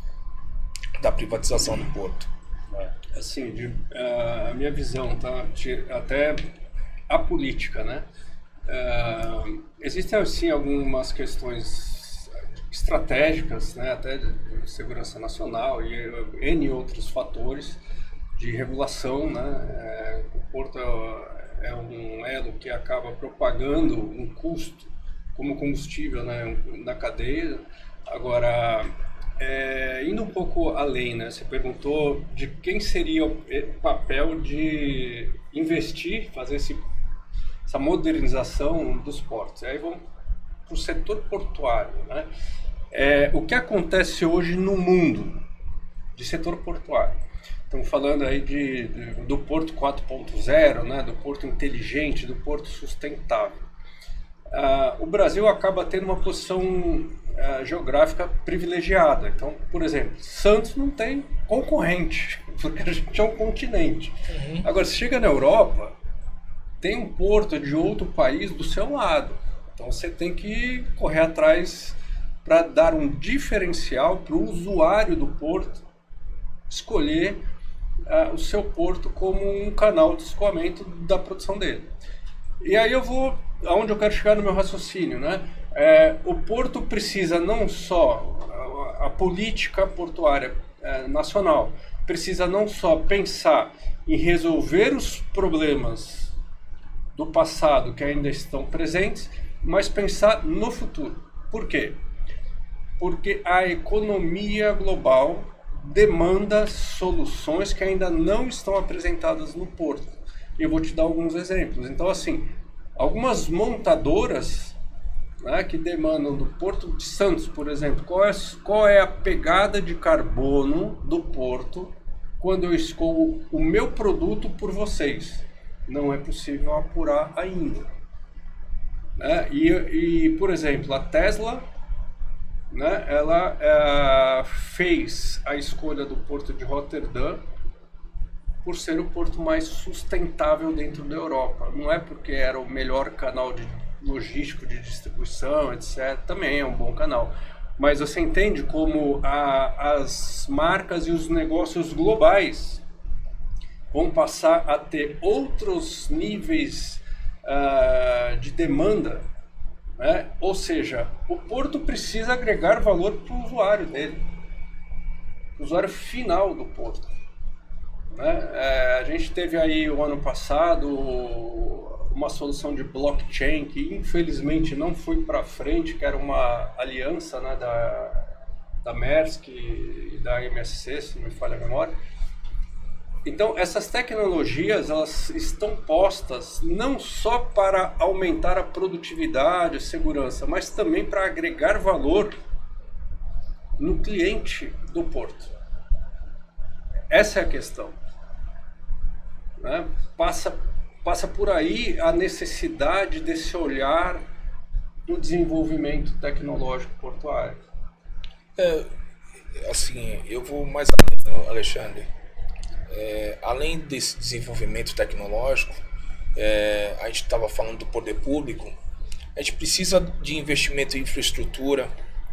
da privatização do porto. Assim, de, uh, a minha visão, tá? De, até a política, né? Uh, existem assim algumas questões estratégicas, né, até de segurança nacional e N outros fatores de regulação, né? É, o porto é, é um elo que acaba propagando um custo como combustível, né, na cadeia. Agora, é, indo um pouco além, né, você perguntou de quem seria o papel de investir, fazer esse, essa modernização dos portos. Aí vamos para o setor portuário, né? É, o que acontece hoje no mundo de setor portuário? Estamos falando aí de, de, do Porto quatro ponto zero, né, do porto inteligente, do porto sustentável. Uh, o Brasil acaba tendo uma posição uh, geográfica privilegiada. Então, por exemplo, Santos não tem concorrente, porque a gente é um continente. Uhum. Agora, se chega na Europa, tem um porto de outro país do seu lado. Então, você tem que correr atrás para dar um diferencial para o usuário do porto escolher uh, o seu porto como um canal de escoamento da produção dele. E aí eu vou aonde eu quero chegar no meu raciocínio, né? É, o porto precisa não só a, a política portuária é, nacional precisa não só pensar em resolver os problemas do passado que ainda estão presentes, mas pensar no futuro. Por quê? Porque a economia global demanda soluções que ainda não estão apresentadas no porto. E eu vou te dar alguns exemplos. Então, assim, algumas montadoras, né, que demandam do Porto de Santos, por exemplo, qual é, qual é a pegada de carbono do porto quando eu escolho o meu produto por vocês? Não é possível apurar ainda. Né? E, e, por exemplo, a Tesla, né, ela é, fez a escolha do Porto de Roterdã por ser o porto mais sustentável dentro da Europa. Não é porque era o melhor canal de logístico de distribuição, etcétera. Também é um bom canal. Mas você entende como a, as marcas e os negócios globais vão passar a ter outros níveis uh, de demanda, né? Ou seja, o porto precisa agregar valor para o usuário dele, para o usuário final do porto. Né? É, a gente teve aí o ano passado uma solução de blockchain que infelizmente não foi para frente, que era uma aliança, né, da, da Maersk e da M S C, se não me falha a memória. Então essas tecnologias elas estão postas não só para aumentar a produtividade, a segurança, mas também para agregar valor no cliente do porto. Essa é a questão. Né? Passa, passa por aí a necessidade desse olhar do desenvolvimento tecnológico portuário. É, assim, eu vou mais além, Alexandre. É, além desse desenvolvimento tecnológico, é, a gente estava falando do poder público, a gente precisa de investimento em infraestrutura,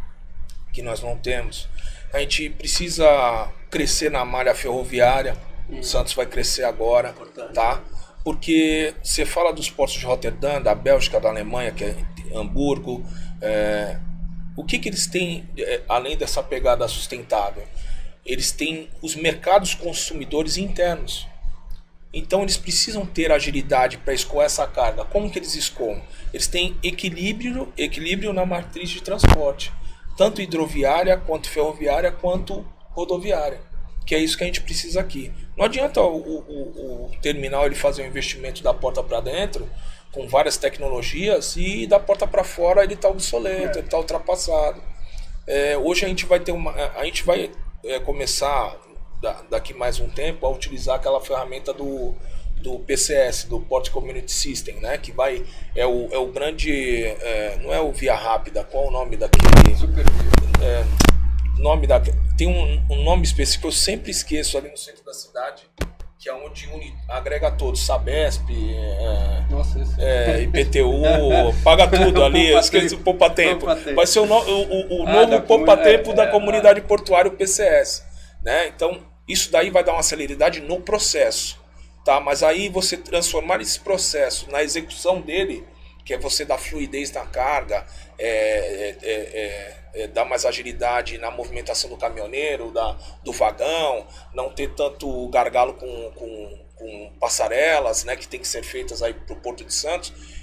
que nós não temos. A gente precisa crescer na malha ferroviária. O Santos vai crescer agora, tá? Porque você fala dos portos de Roterdã, da Bélgica, da Alemanha, que é Hamburgo. É, o que, que eles têm, é, além dessa pegada sustentável? Eles têm os mercados consumidores internos. Então eles precisam ter agilidade para escoar essa carga. Como que eles escoam? Eles têm equilíbrio, equilíbrio na matriz de transporte, tanto hidroviária, quanto ferroviária, quanto rodoviária. Que é isso que a gente precisa aqui. Não adianta o, o, o terminal ele fazer um investimento da porta para dentro, com várias tecnologias, e da porta para fora ele está obsoleto, é. ele está ultrapassado. É, hoje a gente vai ter uma, a gente vai é, começar da, daqui mais um tempo a utilizar aquela ferramenta do, do P C S, do Port Community System, né? Que vai é o, é o grande, é, não é o Via Rápida, qual é o nome daquele? Super. É, nome da, tem um, um nome específico que eu sempre esqueço ali no centro da cidade, que é onde une, agrega todos, Sabesp, é, Nossa, é, I P T U, paga tudo ali, eu esqueci o Poupa Tempo. Vai ser o, no, o, o, o ah, novo Poupa Tempo é, da é, comunidade é. portuária, o P C S. Né? Então, isso daí vai dar uma celeridade no processo. Tá? Mas aí você transformar esse processo na execução dele, que é você dar fluidez na carga, é, é, é, é, dar mais agilidade na movimentação do caminhoneiro, da, do vagão, não ter tanto gargalo com, com, com passarelas, né, que tem que ser feitas aí para o Porto de Santos.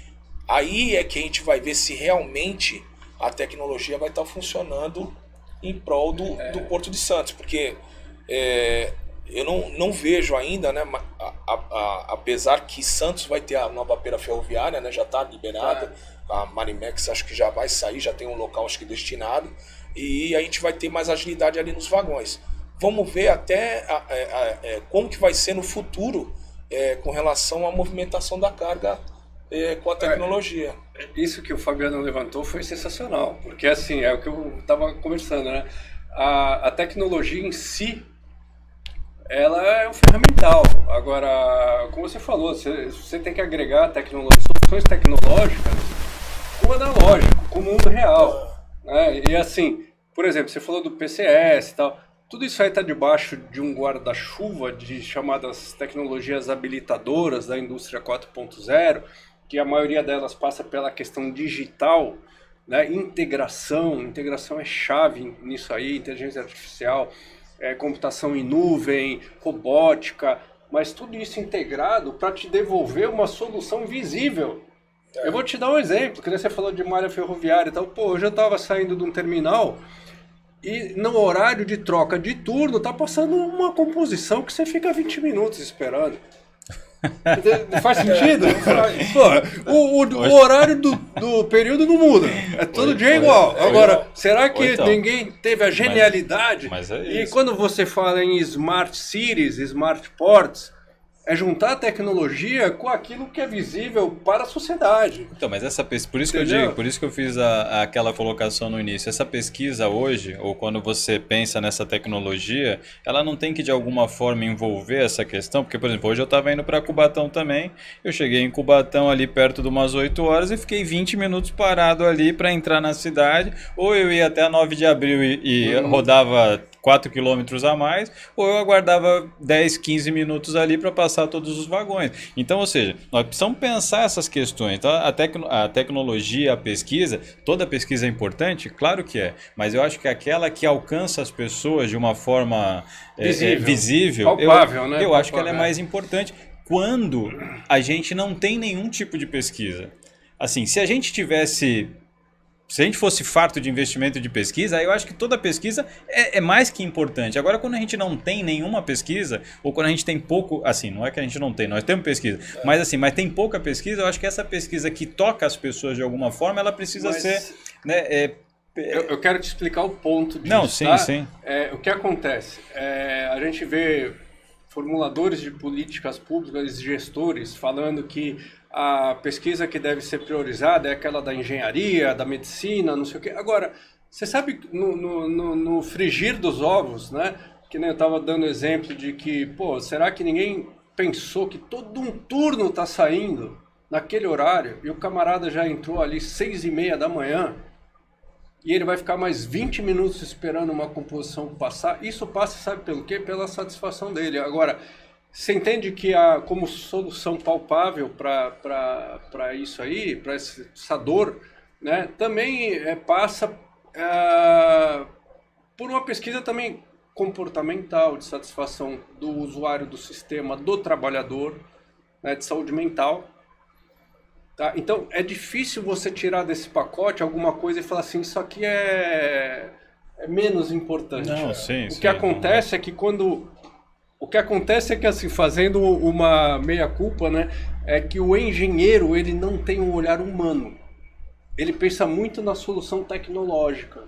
Aí é que a gente vai ver se realmente a tecnologia vai estar funcionando em prol do, é. do Porto de Santos, porque é, eu não, não vejo ainda, né, a, a, a, apesar que Santos vai ter a nova feira ferroviária, né, já está liberada, é. a Marimex acho que já vai sair, já tem um local acho que destinado, e a gente vai ter mais agilidade ali nos vagões. Vamos ver até a, a, a, a, como que vai ser no futuro é, com relação à movimentação da carga é, com a tecnologia. É, isso que o Fabiano levantou foi sensacional, porque assim, é o que eu estava conversando, né? A, a tecnologia em si, ela é um ferramental. Agora, como você falou, você, você tem que agregar tecnologia, soluções tecnológicas com o analógico, com o mundo real. Né? E assim, por exemplo, você falou do P C S e tal, tudo isso aí está debaixo de um guarda-chuva de chamadas tecnologias habilitadoras da indústria quatro ponto zero, que a maioria delas passa pela questão digital, né? Integração, integração é chave nisso aí, inteligência artificial, é, computação em nuvem, robótica, mas tudo isso integrado para te devolver uma solução visível. É. Eu vou te dar um exemplo, que você falou de malha ferroviária e tal. Pô, hoje eu estava saindo de um terminal e no horário de troca de turno tá passando uma composição que você fica vinte minutos esperando. Faz sentido? Pô, o, o, o horário do, do período não muda. É todo dia igual. Agora, será que então, ninguém teve a genialidade? Mas, mas é e quando você fala em smart cities, smart ports, é juntar a tecnologia com aquilo que é visível para a sociedade. Então, mas essa pesquisa, por isso Entendeu? que eu digo, por isso que eu fiz a, aquela colocação no início. Essa pesquisa hoje, ou quando você pensa nessa tecnologia, ela não tem que de alguma forma envolver essa questão, porque, por exemplo, hoje eu estava indo para Cubatão também, eu cheguei em Cubatão ali perto de umas oito horas e fiquei vinte minutos parado ali para entrar na cidade, ou eu ia até a nove de abril e, e hum. rodava quatro quilômetros a mais, ou eu aguardava dez, quinze minutos ali para passar todos os vagões. Então, ou seja, nós precisamos pensar essas questões. Então, a, tec a tecnologia, a pesquisa, toda pesquisa é importante? Claro que é, mas eu acho que aquela que alcança as pessoas de uma forma visível, é, é, visível palpável, eu, né? eu palpável. acho que ela é mais importante quando a gente não tem nenhum tipo de pesquisa. Assim, se a gente tivesse... Se a gente fosse farto de investimento de pesquisa, aí eu acho que toda pesquisa é, é mais que importante. Agora, quando a gente não tem nenhuma pesquisa, ou quando a gente tem pouco... Assim, não é que a gente não tem, nós temos pesquisa. É. Mas assim, mas tem pouca pesquisa, eu acho que essa pesquisa que toca as pessoas de alguma forma, ela precisa mas... ser... Né, é, eu, eu quero te explicar o ponto disso. Não, sim, tá? sim. É, o que acontece? É, a gente vê formuladores de políticas públicas, gestores, falando que a pesquisa que deve ser priorizada é aquela da engenharia, da medicina, não sei o quê. Agora, você sabe, no, no, no, no frigir dos ovos, né? Que nem eu estava dando exemplo de que, pô, será que ninguém pensou que todo um turno está saindo naquele horário e o camarada já entrou ali seis e meia da manhã e ele vai ficar mais vinte minutos esperando uma composição passar? Isso passa, sabe pelo quê? Pela satisfação dele. Agora... Você entende que a, como solução palpável para isso aí, para essa dor, né, também é, passa é, por uma pesquisa também comportamental, de satisfação do usuário do sistema, do trabalhador, né, de saúde mental. Tá? Então, é difícil você tirar desse pacote alguma coisa e falar assim, isso aqui é, é menos importante. Não, sim, o sim, que acontece é que quando... O que acontece é que, assim, fazendo uma meia-culpa, né, é que o engenheiro, ele não tem um olhar humano. Ele pensa muito na solução tecnológica.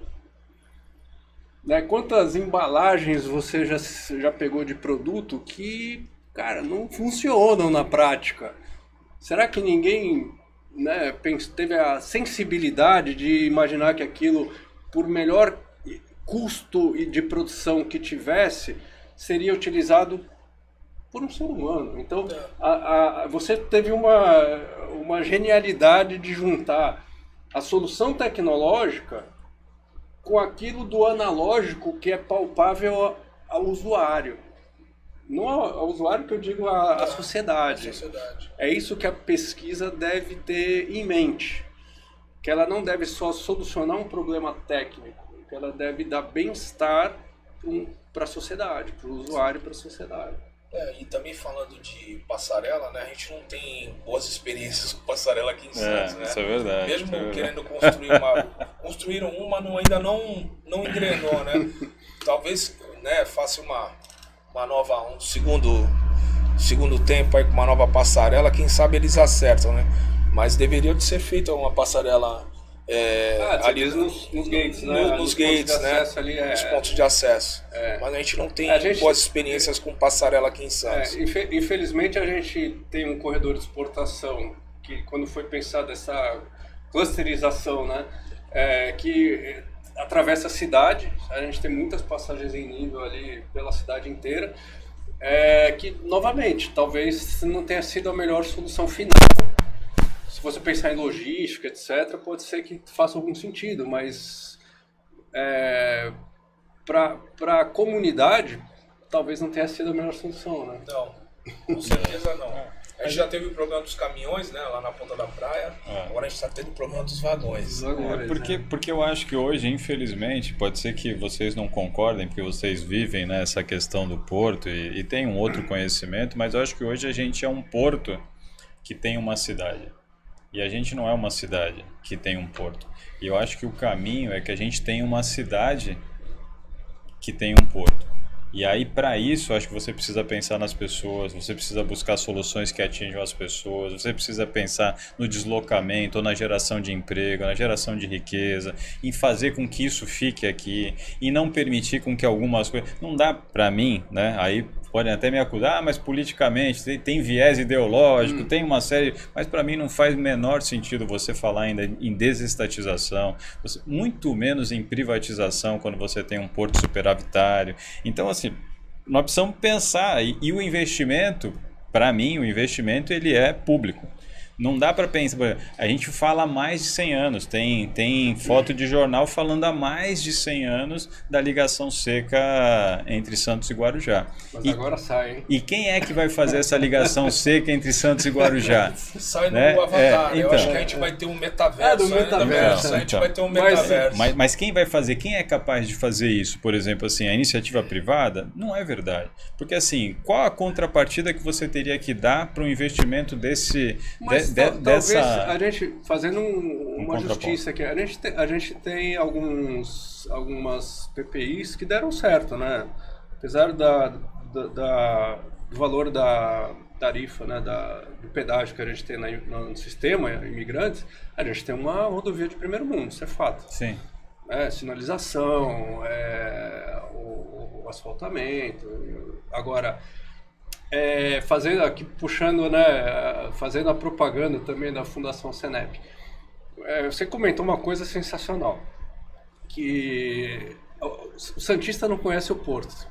Né? Quantas embalagens você já, já pegou de produto que, cara, não funcionam na prática? Será que ninguém, né, teve a sensibilidade de imaginar que aquilo, por melhor custo de produção que tivesse, seria utilizado por um ser humano? Então, a, a, você teve uma, uma genialidade de juntar a solução tecnológica com aquilo do analógico que é palpável ao, ao usuário. Não ao, ao usuário que eu digo, à sociedade. sociedade. É isso que a pesquisa deve ter em mente. Que ela não deve só solucionar um problema técnico, que ela deve dar bem-estar para um, para a sociedade, para o usuário e para a sociedade. É, e também falando de passarela, né? A gente não tem boas experiências com passarela aqui em Santos, é, né? Isso é verdade. Mesmo isso é verdade. querendo construir uma... construíram uma, não, ainda não, não engrenou, né? Talvez, né, faça uma, uma nova... um segundo, segundo tempo aí com uma nova passarela, quem sabe eles acertam, né? Mas deveria de ser feita uma passarela... É, ah, ali nos, nos gates, no, né? nos, nos gates, né? Ali, é, nos pontos de acesso. É. Mas a gente não tem a gente, boas experiências com passarela aqui em Santos. É, infelizmente a gente tem um corredor de exportação que, quando foi pensada essa clusterização, né? É, que atravessa a cidade. A gente tem muitas passagens em nível ali pela cidade inteira. É, que, novamente, talvez não tenha sido a melhor solução final. Se você pensar em logística, etcétera, pode ser que faça algum sentido, mas é, para a comunidade, talvez não tenha sido a melhor solução, né? Não, com certeza não. A gente já teve o problema dos caminhões, né, lá na ponta da praia, é. Agora a gente está tendo o problema dos vagões. É, porque, porque eu acho que hoje, infelizmente, pode ser que vocês não concordem, porque vocês vivem nessa questão do porto e, e tem um outro conhecimento, mas eu acho que hoje a gente é um porto que tem uma cidade. E a gente não é uma cidade que tem um porto. E eu acho que o caminho é que a gente tem uma cidade que tem um porto. E aí, para isso, acho que você precisa pensar nas pessoas, você precisa buscar soluções que atinjam as pessoas, você precisa pensar no deslocamento, ou na geração de emprego, na geração de riqueza, em fazer com que isso fique aqui, e não permitir com que algumas coisas... Não dá para mim, né? Aí podem até me acusar, ah, mas politicamente tem, tem viés ideológico, hum. tem uma série... Mas para mim não faz o menor sentido você falar ainda em desestatização, você, muito menos em privatização quando você tem um porto superavitário. Então, assim, nós precisamos pensar, e, e o investimento, para mim, o investimento ele é público. Não dá para pensar, a gente fala há mais de cem anos, tem, tem foto de jornal falando há mais de cem anos da ligação seca entre Santos e Guarujá. Mas e, agora sai, hein? E quem é que vai fazer essa ligação seca entre Santos e Guarujá? Sai no né? Avatar, é, então, eu acho que a gente vai ter um metaverso. É, do metaverso. Né? A gente então, vai ter um metaverso. Mas, mas quem vai fazer, quem é capaz de fazer isso? Por exemplo, assim, a iniciativa privada? Não é verdade. Porque assim, qual a contrapartida que você teria que dar para um investimento desse... Mas, De, de, dessa... Talvez a gente, fazendo um, uma um justiça aqui, a gente tem, a gente tem alguns, algumas P P Is que deram certo, né? Apesar da, da, da, do valor da tarifa, né, da, do pedágio que a gente tem na, no sistema imigrantes, a gente tem uma rodovia de primeiro mundo, isso é fato. Sim. É, sinalização, é, o, o asfaltamento. Agora... É, fazendo aqui, puxando, né, fazendo a propaganda também da Fundação Senep. É, você comentou uma coisa sensacional, que o santista não conhece o porto.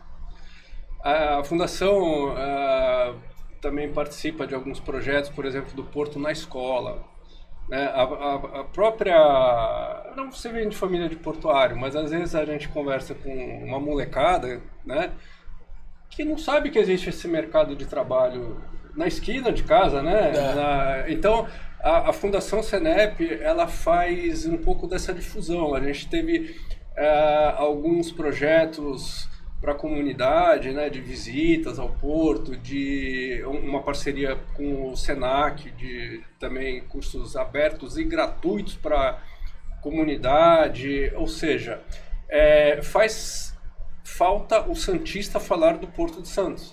A Fundação a, também participa de alguns projetos, por exemplo, do Porto na Escola. Né? A, a, a própria... Não você vem de família de portuário, mas às vezes a gente conversa com uma molecada, né, que não sabe que existe esse mercado de trabalho na esquina de casa, né? É. Na, então, a, a Fundação Senep, ela faz um pouco dessa difusão. A gente teve uh, alguns projetos para a comunidade, né? De visitas ao porto, de uma parceria com o Senac, de também cursos abertos e gratuitos para a comunidade. Ou seja, é, faz... falta o santista falar do Porto de Santos.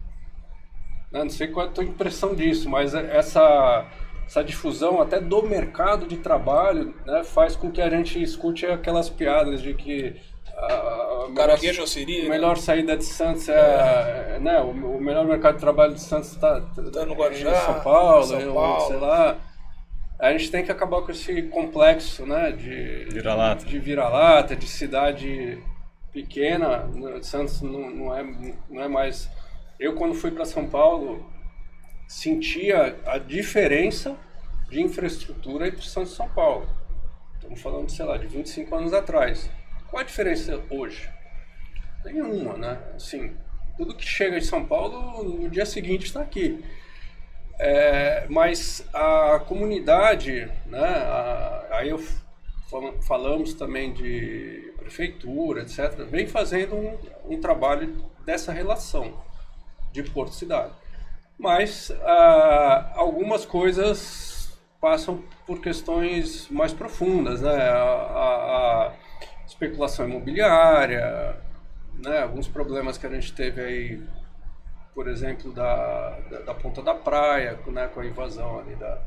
Não sei qual é a tua impressão disso, mas essa, essa difusão até do mercado de trabalho, né, faz com que a gente escute aquelas piadas de que a Caranguejo seria, a melhor né? saída de Santos é, é. Né, o, o melhor mercado de trabalho de Santos está tá no Guarujá, em São Paulo, São ou, Paulo. sei lá. A gente tem que acabar com esse complexo, né, de vira-lata, de, vira-lata, de cidade pequena. Santos não, não, é, não é mais... Eu, quando fui para São Paulo, sentia a diferença de infraestrutura entre Santos e São Paulo. Estamos falando, sei lá, de vinte e cinco anos atrás. Qual a diferença hoje? Nenhuma, né? Assim, tudo que chega em São Paulo, no dia seguinte está aqui. É, mas a comunidade, né? A, aí eu... falamos também de prefeitura, etcétera, vem fazendo um, um trabalho dessa relação, de Porto Cidade. Mas ah, algumas coisas passam por questões mais profundas, né? A, a, a especulação imobiliária, né? Alguns problemas que a gente teve aí, por exemplo, da, da, da Ponta da Praia, né? Com a invasão ali da,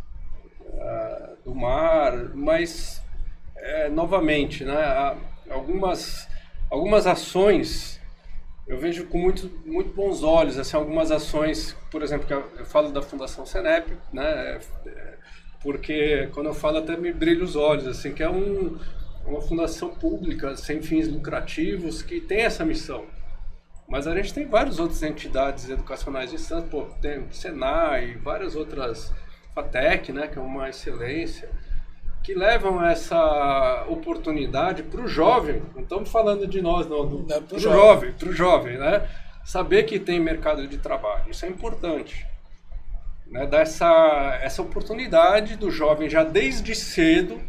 a, do mar, mas é, novamente, né? Algumas, algumas ações eu vejo com muito, muito bons olhos, assim, algumas ações, por exemplo, que eu, eu falo da Fundação Senep, né, porque quando eu falo até me brilha os olhos, assim, que é um, uma fundação pública, sem fins lucrativos, que tem essa missão. Mas a gente tem várias outras entidades educacionais de Santos, pô, tem o Senai, várias outras, FATEC, né, que é uma excelência, que levam essa oportunidade para o jovem, não estamos falando de nós, não, para o jovem, para o jovem, né? Saber que tem mercado de trabalho, isso é importante. Né? Dar essa, essa oportunidade do jovem já desde cedo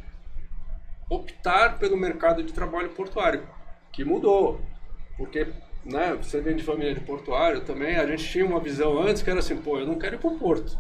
optar pelo mercado de trabalho portuário, que mudou, porque né, você vem de família de portuário também, a gente tinha uma visão antes que era assim, pô, eu não quero ir para o porto.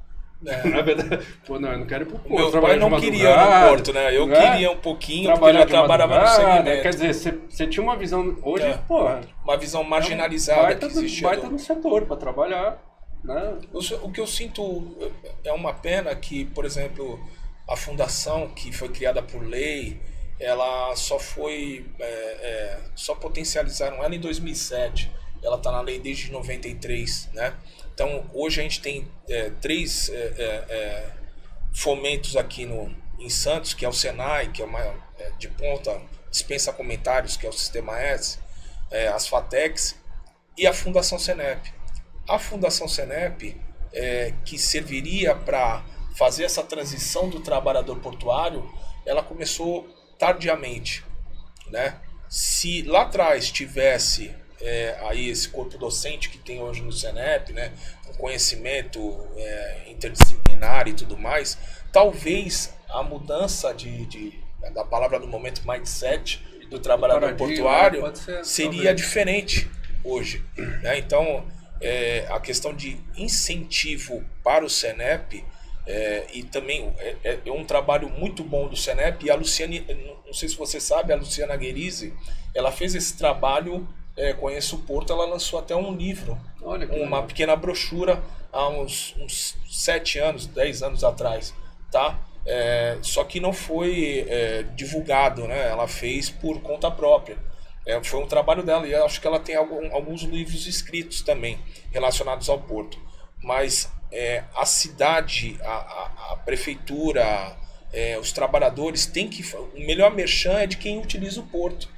É. Na verdade, pô, não, eu não quero ir pro Porto. Meu pai não queria ir no Porto, né? Eu né? queria um pouquinho, trabalhar porque eu já trabalhava no segmento. Quer dizer, você, você tinha uma visão, hoje, é. pô... Uma visão marginalizada é um que existia. Vai estar no setor para trabalhar, né? O, o que eu sinto é uma pena que, por exemplo, a fundação que foi criada por lei, ela só foi... É, é, só potencializaram ela em dois mil e sete. Ela está na lei desde noventa e três, né? Então, hoje a gente tem é, três é, é, fomentos aqui no, em Santos, que é o Senai, que é uma é, de ponta, dispensa comentários, que é o Sistema S, é, as FATECs, e a Fundação Senep. A Fundação Senep, é, que serviria para fazer essa transição do trabalhador portuário, ela começou tardiamente, né? Se lá atrás tivesse... É, aí esse corpo docente que tem hoje no Senep, né, um conhecimento é, interdisciplinar e tudo mais, talvez a mudança de, de, da palavra do momento, mindset do trabalhador portuário ser, seria talvez. diferente hoje, né? Então é, a questão de incentivo para o Senep é, e também é, é um trabalho muito bom do Senep, e a Luciane, não sei se você sabe, a Luciana Guerizzi, ela fez esse trabalho. É, Conheço o Porto, ela lançou até um livro, Olha uma legal. pequena brochura há uns, uns sete anos, dez anos atrás, tá? É, só que não foi é, divulgado, né? Ela fez por conta própria. É, foi um trabalho dela, e eu acho que ela tem algum, alguns livros escritos também relacionados ao Porto. Mas é, a cidade, a, a, a prefeitura, é, os trabalhadores têm que... O melhor merchan é de quem utiliza o Porto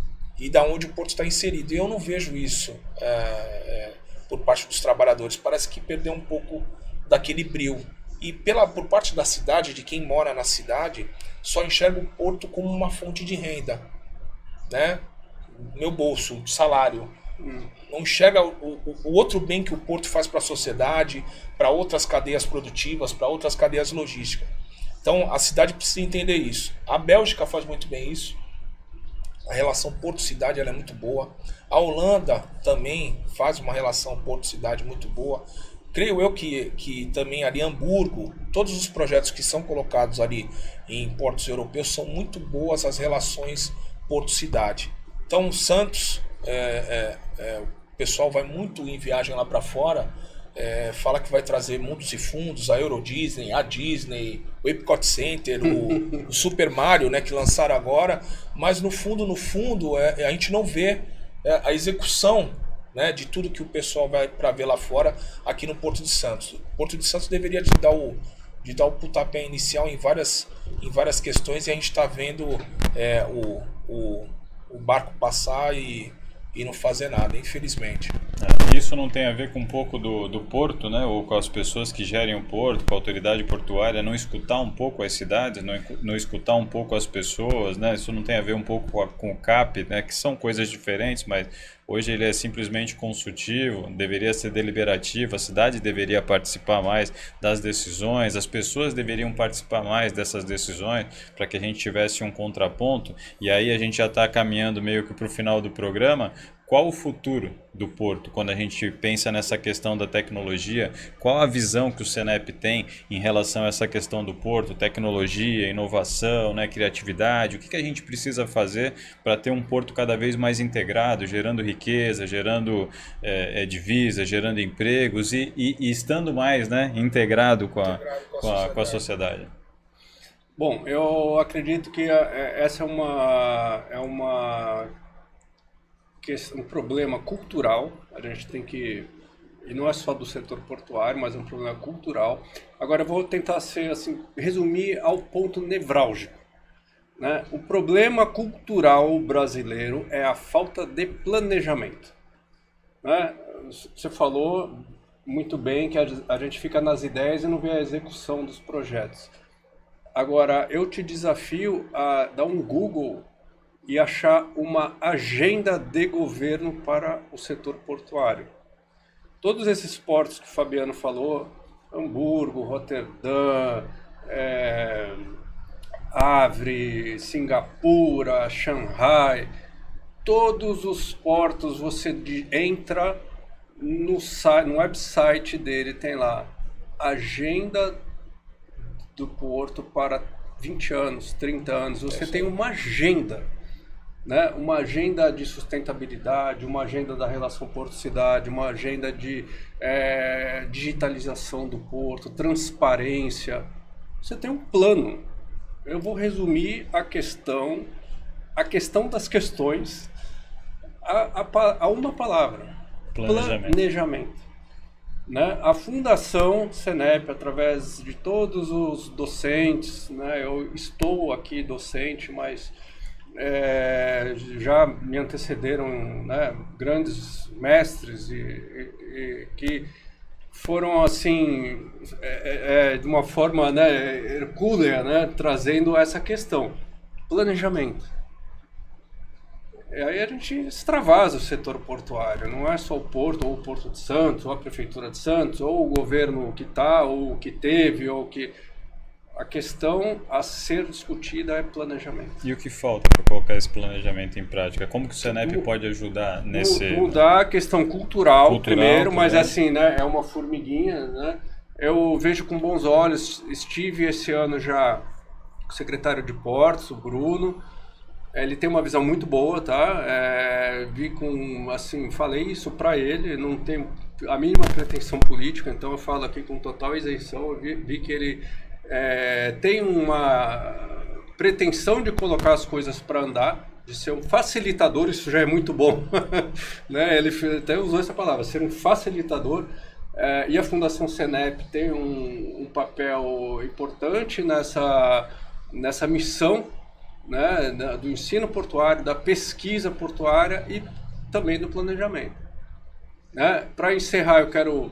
e da onde o Porto está inserido. E eu não vejo isso é, é, por parte dos trabalhadores. Parece que perdeu um pouco daquele brilho. E pela, por parte da cidade, de quem mora na cidade, só enxerga o Porto como uma fonte de renda, né? Meu bolso, salário. Hum. Não enxerga o, o, o outro bem que o Porto faz para a sociedade, para outras cadeias produtivas, para outras cadeias logísticas. Então a cidade precisa entender isso. A Bélgica faz muito bem isso. A relação Porto-Cidade ela é muito boa. A Holanda também faz uma relação Porto-Cidade muito boa. Creio eu que, que também ali Hamburgo, todos os projetos que são colocados ali em portos europeus são muito boas as relações Porto-Cidade. Então Santos, é, é, é, o pessoal vai muito em viagem lá para fora, é, fala que vai trazer mundos e fundos, a Euro Disney, a Disney, o Epcot Center, o, o Super Mario, né, que lançaram agora, mas no fundo, no fundo, é, a gente não vê é, a execução, né, de tudo que o pessoal vai para ver lá fora aqui no Porto de Santos. O Porto de Santos deveria de dar o, de dar o pontapé inicial em várias, em várias questões, e a gente está vendo é, o, o, o barco passar e, e não fazer nada, infelizmente. É, isso não tem a ver com um pouco do, do porto, né? Ou com as pessoas que gerem o porto, com a autoridade portuária, não escutar um pouco as cidades, não, não escutar um pouco as pessoas, né? Isso não tem a ver um pouco com, a, com o C A P, né? Que são coisas diferentes, mas hoje ele é simplesmente consultivo, deveria ser deliberativo, a cidade deveria participar mais das decisões, as pessoas deveriam participar mais dessas decisões para que a gente tivesse um contraponto. E aí a gente já está caminhando meio que para o final do programa. qual o futuro do Porto quando a gente pensa nessa questão da tecnologia? Qual a visão que o Senep tem em relação a essa questão do Porto? Tecnologia, inovação, né, criatividade. O que, que a gente precisa fazer para ter um Porto cada vez mais integrado, gerando riqueza, gerando é, é, divisas, gerando empregos e, e, e estando mais, né, integrado com a, integrado com a, com a, com a sociedade? Bom, eu acredito que essa é uma... É uma... um problema cultural, a gente tem que, e não é só do setor portuário, mas é um problema cultural. Agora eu vou tentar ser assim, resumir ao ponto nevrálgico, né? O problema cultural brasileiro é a falta de planejamento, né? Você falou muito bem que a gente fica nas ideias e não vê a execução dos projetos. Agora eu te desafio a dar um Google e achar uma agenda de governo para o setor portuário. Todos esses portos que o Fabiano falou, Hamburgo, Roterdã, é, Havre, Singapura, Xangai, todos os portos você entra no, no website dele, tem lá, agenda do porto para vinte anos, trinta anos, você é tem uma agenda. Né? Uma agenda de sustentabilidade, uma agenda da relação porto-cidade, uma agenda de é, digitalização do porto, transparência. Você tem um plano. Eu vou resumir a questão, a questão das questões a, a, a uma palavra: planejamento. planejamento. Né? A Fundação Senep, através de todos os docentes, né? Eu estou aqui docente, mas É, já me antecederam, né, grandes mestres e, e, e que foram assim é, é, de uma forma, né, hercúlea, né, trazendo essa questão, planejamento. E aí a gente extravasa o setor portuário, não é só o Porto, ou o Porto de Santos, ou a Prefeitura de Santos, ou o governo que está, ou o que teve, ou que... A questão a ser discutida é planejamento. E o que falta para colocar esse planejamento em prática? Como que o Senep pode ajudar nesse... Mudar a questão cultural, cultural primeiro, mas também. assim, né, é uma formiguinha, né? Eu vejo com bons olhos, estive esse ano já com o secretário de Portos, o Bruno, ele tem uma visão muito boa, tá? É, vi com, assim, falei isso para ele, não tem a mínima pretensão política, então eu falo aqui com total isenção, eu vi, vi que ele... É, tem uma pretensão de colocar as coisas para andar, de ser um facilitador, isso já é muito bom. Né? Ele até usou essa palavra, ser um facilitador. É, e a Fundação Senep tem um, um papel importante nessa, nessa missão, né, do ensino portuário, da pesquisa portuária e também do planejamento. Né? Para encerrar, eu quero...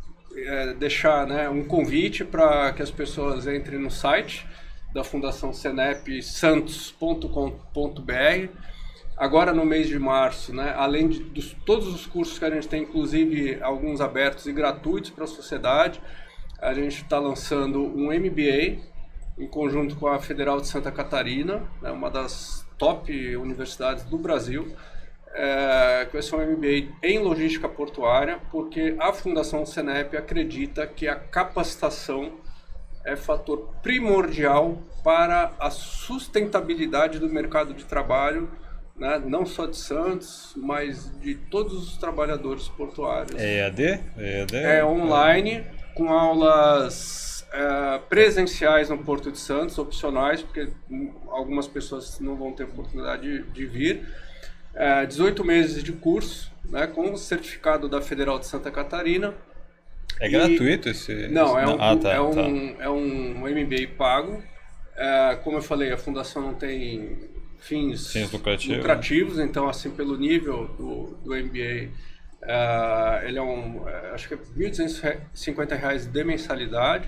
É, deixar, né, um convite para que as pessoas entrem no site da Fundação Senep, santos ponto com ponto br. Agora no mês de março, né, além de dos, todos os cursos que a gente tem, inclusive alguns abertos e gratuitos para a sociedade, a gente está lançando um M B A em conjunto com a Federal de Santa Catarina, né, uma das top universidades do Brasil. É, que vai ser um M B A em logística portuária, porque a Fundação Senep acredita que a capacitação é fator primordial para a sustentabilidade do mercado de trabalho, né, não só de Santos, mas de todos os trabalhadores portuários. É E A D? É E A D? É online, com aulas é, presenciais no Porto de Santos, opcionais, porque algumas pessoas não vão ter oportunidade de, de vir. É, dezoito meses de curso, né, com o certificado da Federal de Santa Catarina. É e... gratuito esse? Não, é um, ah, tá, é um, tá. é um M B A pago. É, como eu falei, a fundação não tem fins, fins lucrativos. lucrativos, então assim, pelo nível do, do M B A, é, ele é um, é, acho que é mil duzentos e cinquenta reais de mensalidade.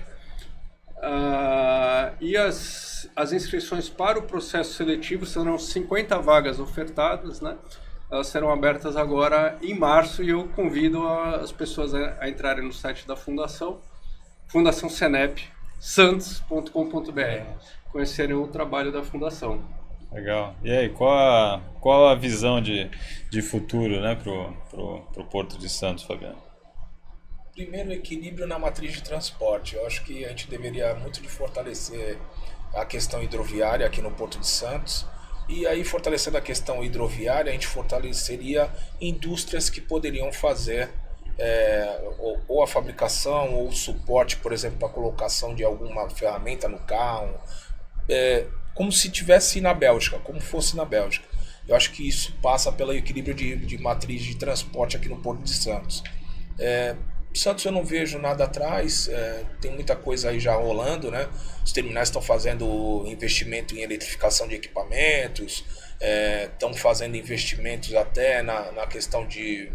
Uh, e as, as inscrições para o processo seletivo serão cinquenta vagas ofertadas, né? Elas serão abertas agora em março e eu convido a, as pessoas a, a entrarem no site da Fundação, Fundação Senep, santos ponto com ponto br, conhecerem o trabalho da Fundação. Legal. E aí, qual a, qual a visão de, de futuro, né, pro, pro, pro Porto de Santos, Fabiano? Primeiro, equilíbrio na matriz de transporte. Eu acho que a gente deveria muito de fortalecer a questão hidroviária aqui no Porto de Santos. E aí, fortalecendo a questão hidroviária, a gente fortaleceria indústrias que poderiam fazer é, ou, ou a fabricação ou o suporte, por exemplo, para a colocação de alguma ferramenta no carro, é, como se tivesse na Bélgica, como fosse na Bélgica. Eu acho que isso passa pelo equilíbrio de, de matriz de transporte aqui no Porto de Santos. É, Santos eu não vejo nada atrás, é, tem muita coisa aí já rolando, né? Os terminais estão fazendo investimento em eletrificação de equipamentos, estão é, fazendo investimentos até na, na questão de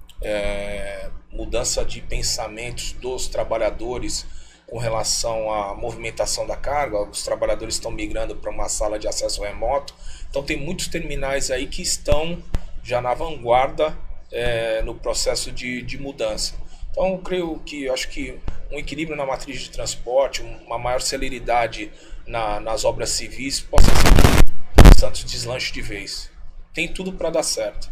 é, mudança de pensamentos dos trabalhadores com relação à movimentação da carga. Os trabalhadores estão migrando para uma sala de acesso remoto, então tem muitos terminais aí que estão já na vanguarda é, no processo de, de mudança. Então, eu creio que, acho que um equilíbrio na matriz de transporte, uma maior celeridade na, nas obras civis, possa ser que o Santos deslanche de vez. Tem tudo para dar certo.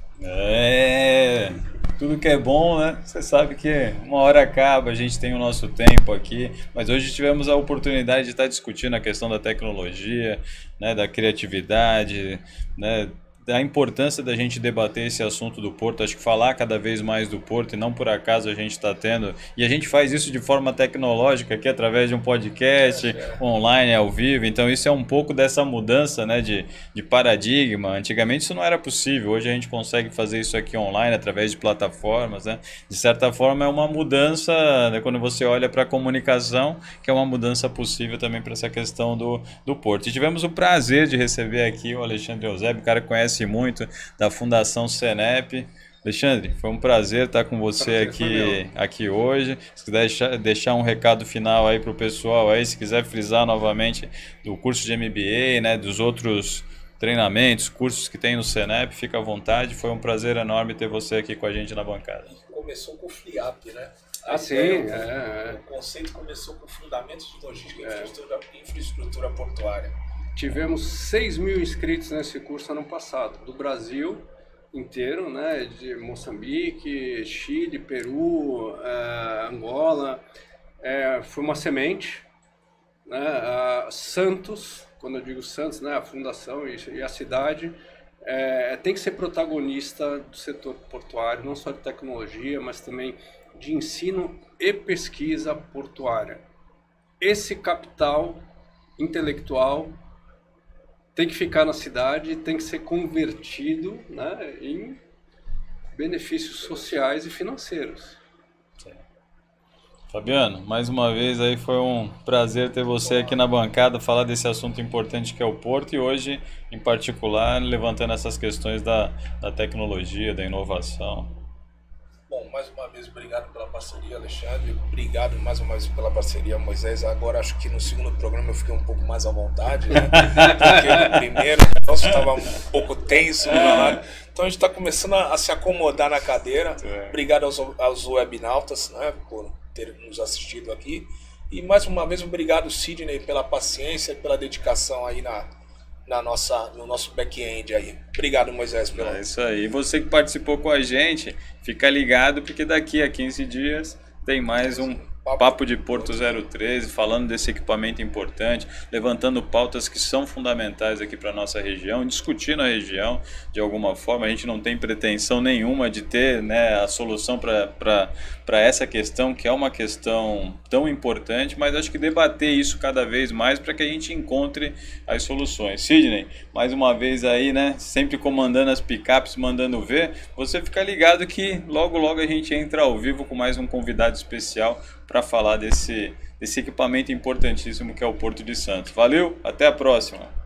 É, tudo que é bom, né? Você sabe que uma hora acaba, a gente tem o nosso tempo aqui, mas hoje tivemos a oportunidade de estar discutindo a questão da tecnologia, né, da criatividade, né, da importância da gente debater esse assunto do Porto. Acho que falar cada vez mais do Porto, e não por acaso a gente está tendo, e a gente faz isso de forma tecnológica aqui através de um podcast online, ao vivo. Então isso é um pouco dessa mudança, né, de, de paradigma. Antigamente isso não era possível, hoje a gente consegue fazer isso aqui online através de plataformas, né? De certa forma é uma mudança, né, quando você olha para a comunicação, que é uma mudança possível também para essa questão do, do Porto. E tivemos o prazer de receber aqui o Alexandre Eusébio, cara que conhece muito da Fundação Senep. Alexandre, foi um prazer estar com você aqui, aqui hoje. Se quiser deixar, deixar um recado final aí para o pessoal, aí, se quiser frisar novamente do curso de M B A, né, dos outros treinamentos, cursos que tem no Senep, fica à vontade. Foi um prazer enorme ter você aqui com a gente na bancada. Começou com o FLIAP, né? Ah, sim. É, é. O conceito começou com fundamentos de logística e é. infraestrutura, infraestrutura portuária. Tivemos seis mil inscritos nesse curso ano passado, do Brasil inteiro, né, de Moçambique, Chile, Peru, uh, Angola. É, foi uma semente, né, uh, Santos, quando eu digo Santos, né, a fundação e, e a cidade, é, tem que ser protagonista do setor portuário, não só de tecnologia, mas também de ensino e pesquisa portuária. Esse capital intelectual tem que ficar na cidade, tem que ser convertido, né, em benefícios sociais e financeiros. Fabiano, mais uma vez aí foi um prazer ter você aqui na bancada, falar desse assunto importante que é o Porto, e hoje, em particular, levantando essas questões da, da tecnologia, da inovação. Bom, mais uma vez, obrigado pela parceria, Alexandre. Obrigado mais uma vez pela parceria, Moisés. Agora acho que no segundo programa eu fiquei um pouco mais à vontade, né? Porque no primeiro o negócio estava um pouco tenso, né? Então a gente está começando a, a se acomodar na cadeira. É. Obrigado aos, aos webnautas, né, por ter nos assistido aqui. E mais uma vez, obrigado, Sidney, pela paciência e pela dedicação aí na... Na nossa, no nosso back-end aí. Obrigado, Moisés. Pelo... É isso aí. E você que participou com a gente, fica ligado, porque daqui a quinze dias tem mais um Papo de Porto zero treze, falando desse equipamento importante, levantando pautas que são fundamentais aqui para a nossa região, discutindo a região de alguma forma. A gente não tem pretensão nenhuma de ter, né, a solução para essa questão, que é uma questão tão importante, mas acho que debater isso cada vez mais para que a gente encontre as soluções. Sidney, mais uma vez aí, né, sempre comandando as picapes, mandando ver. Você fica ligado que logo logo a gente entra ao vivo com mais um convidado especial para falar desse, desse equipamento importantíssimo que é o Porto de Santos. Valeu, até a próxima!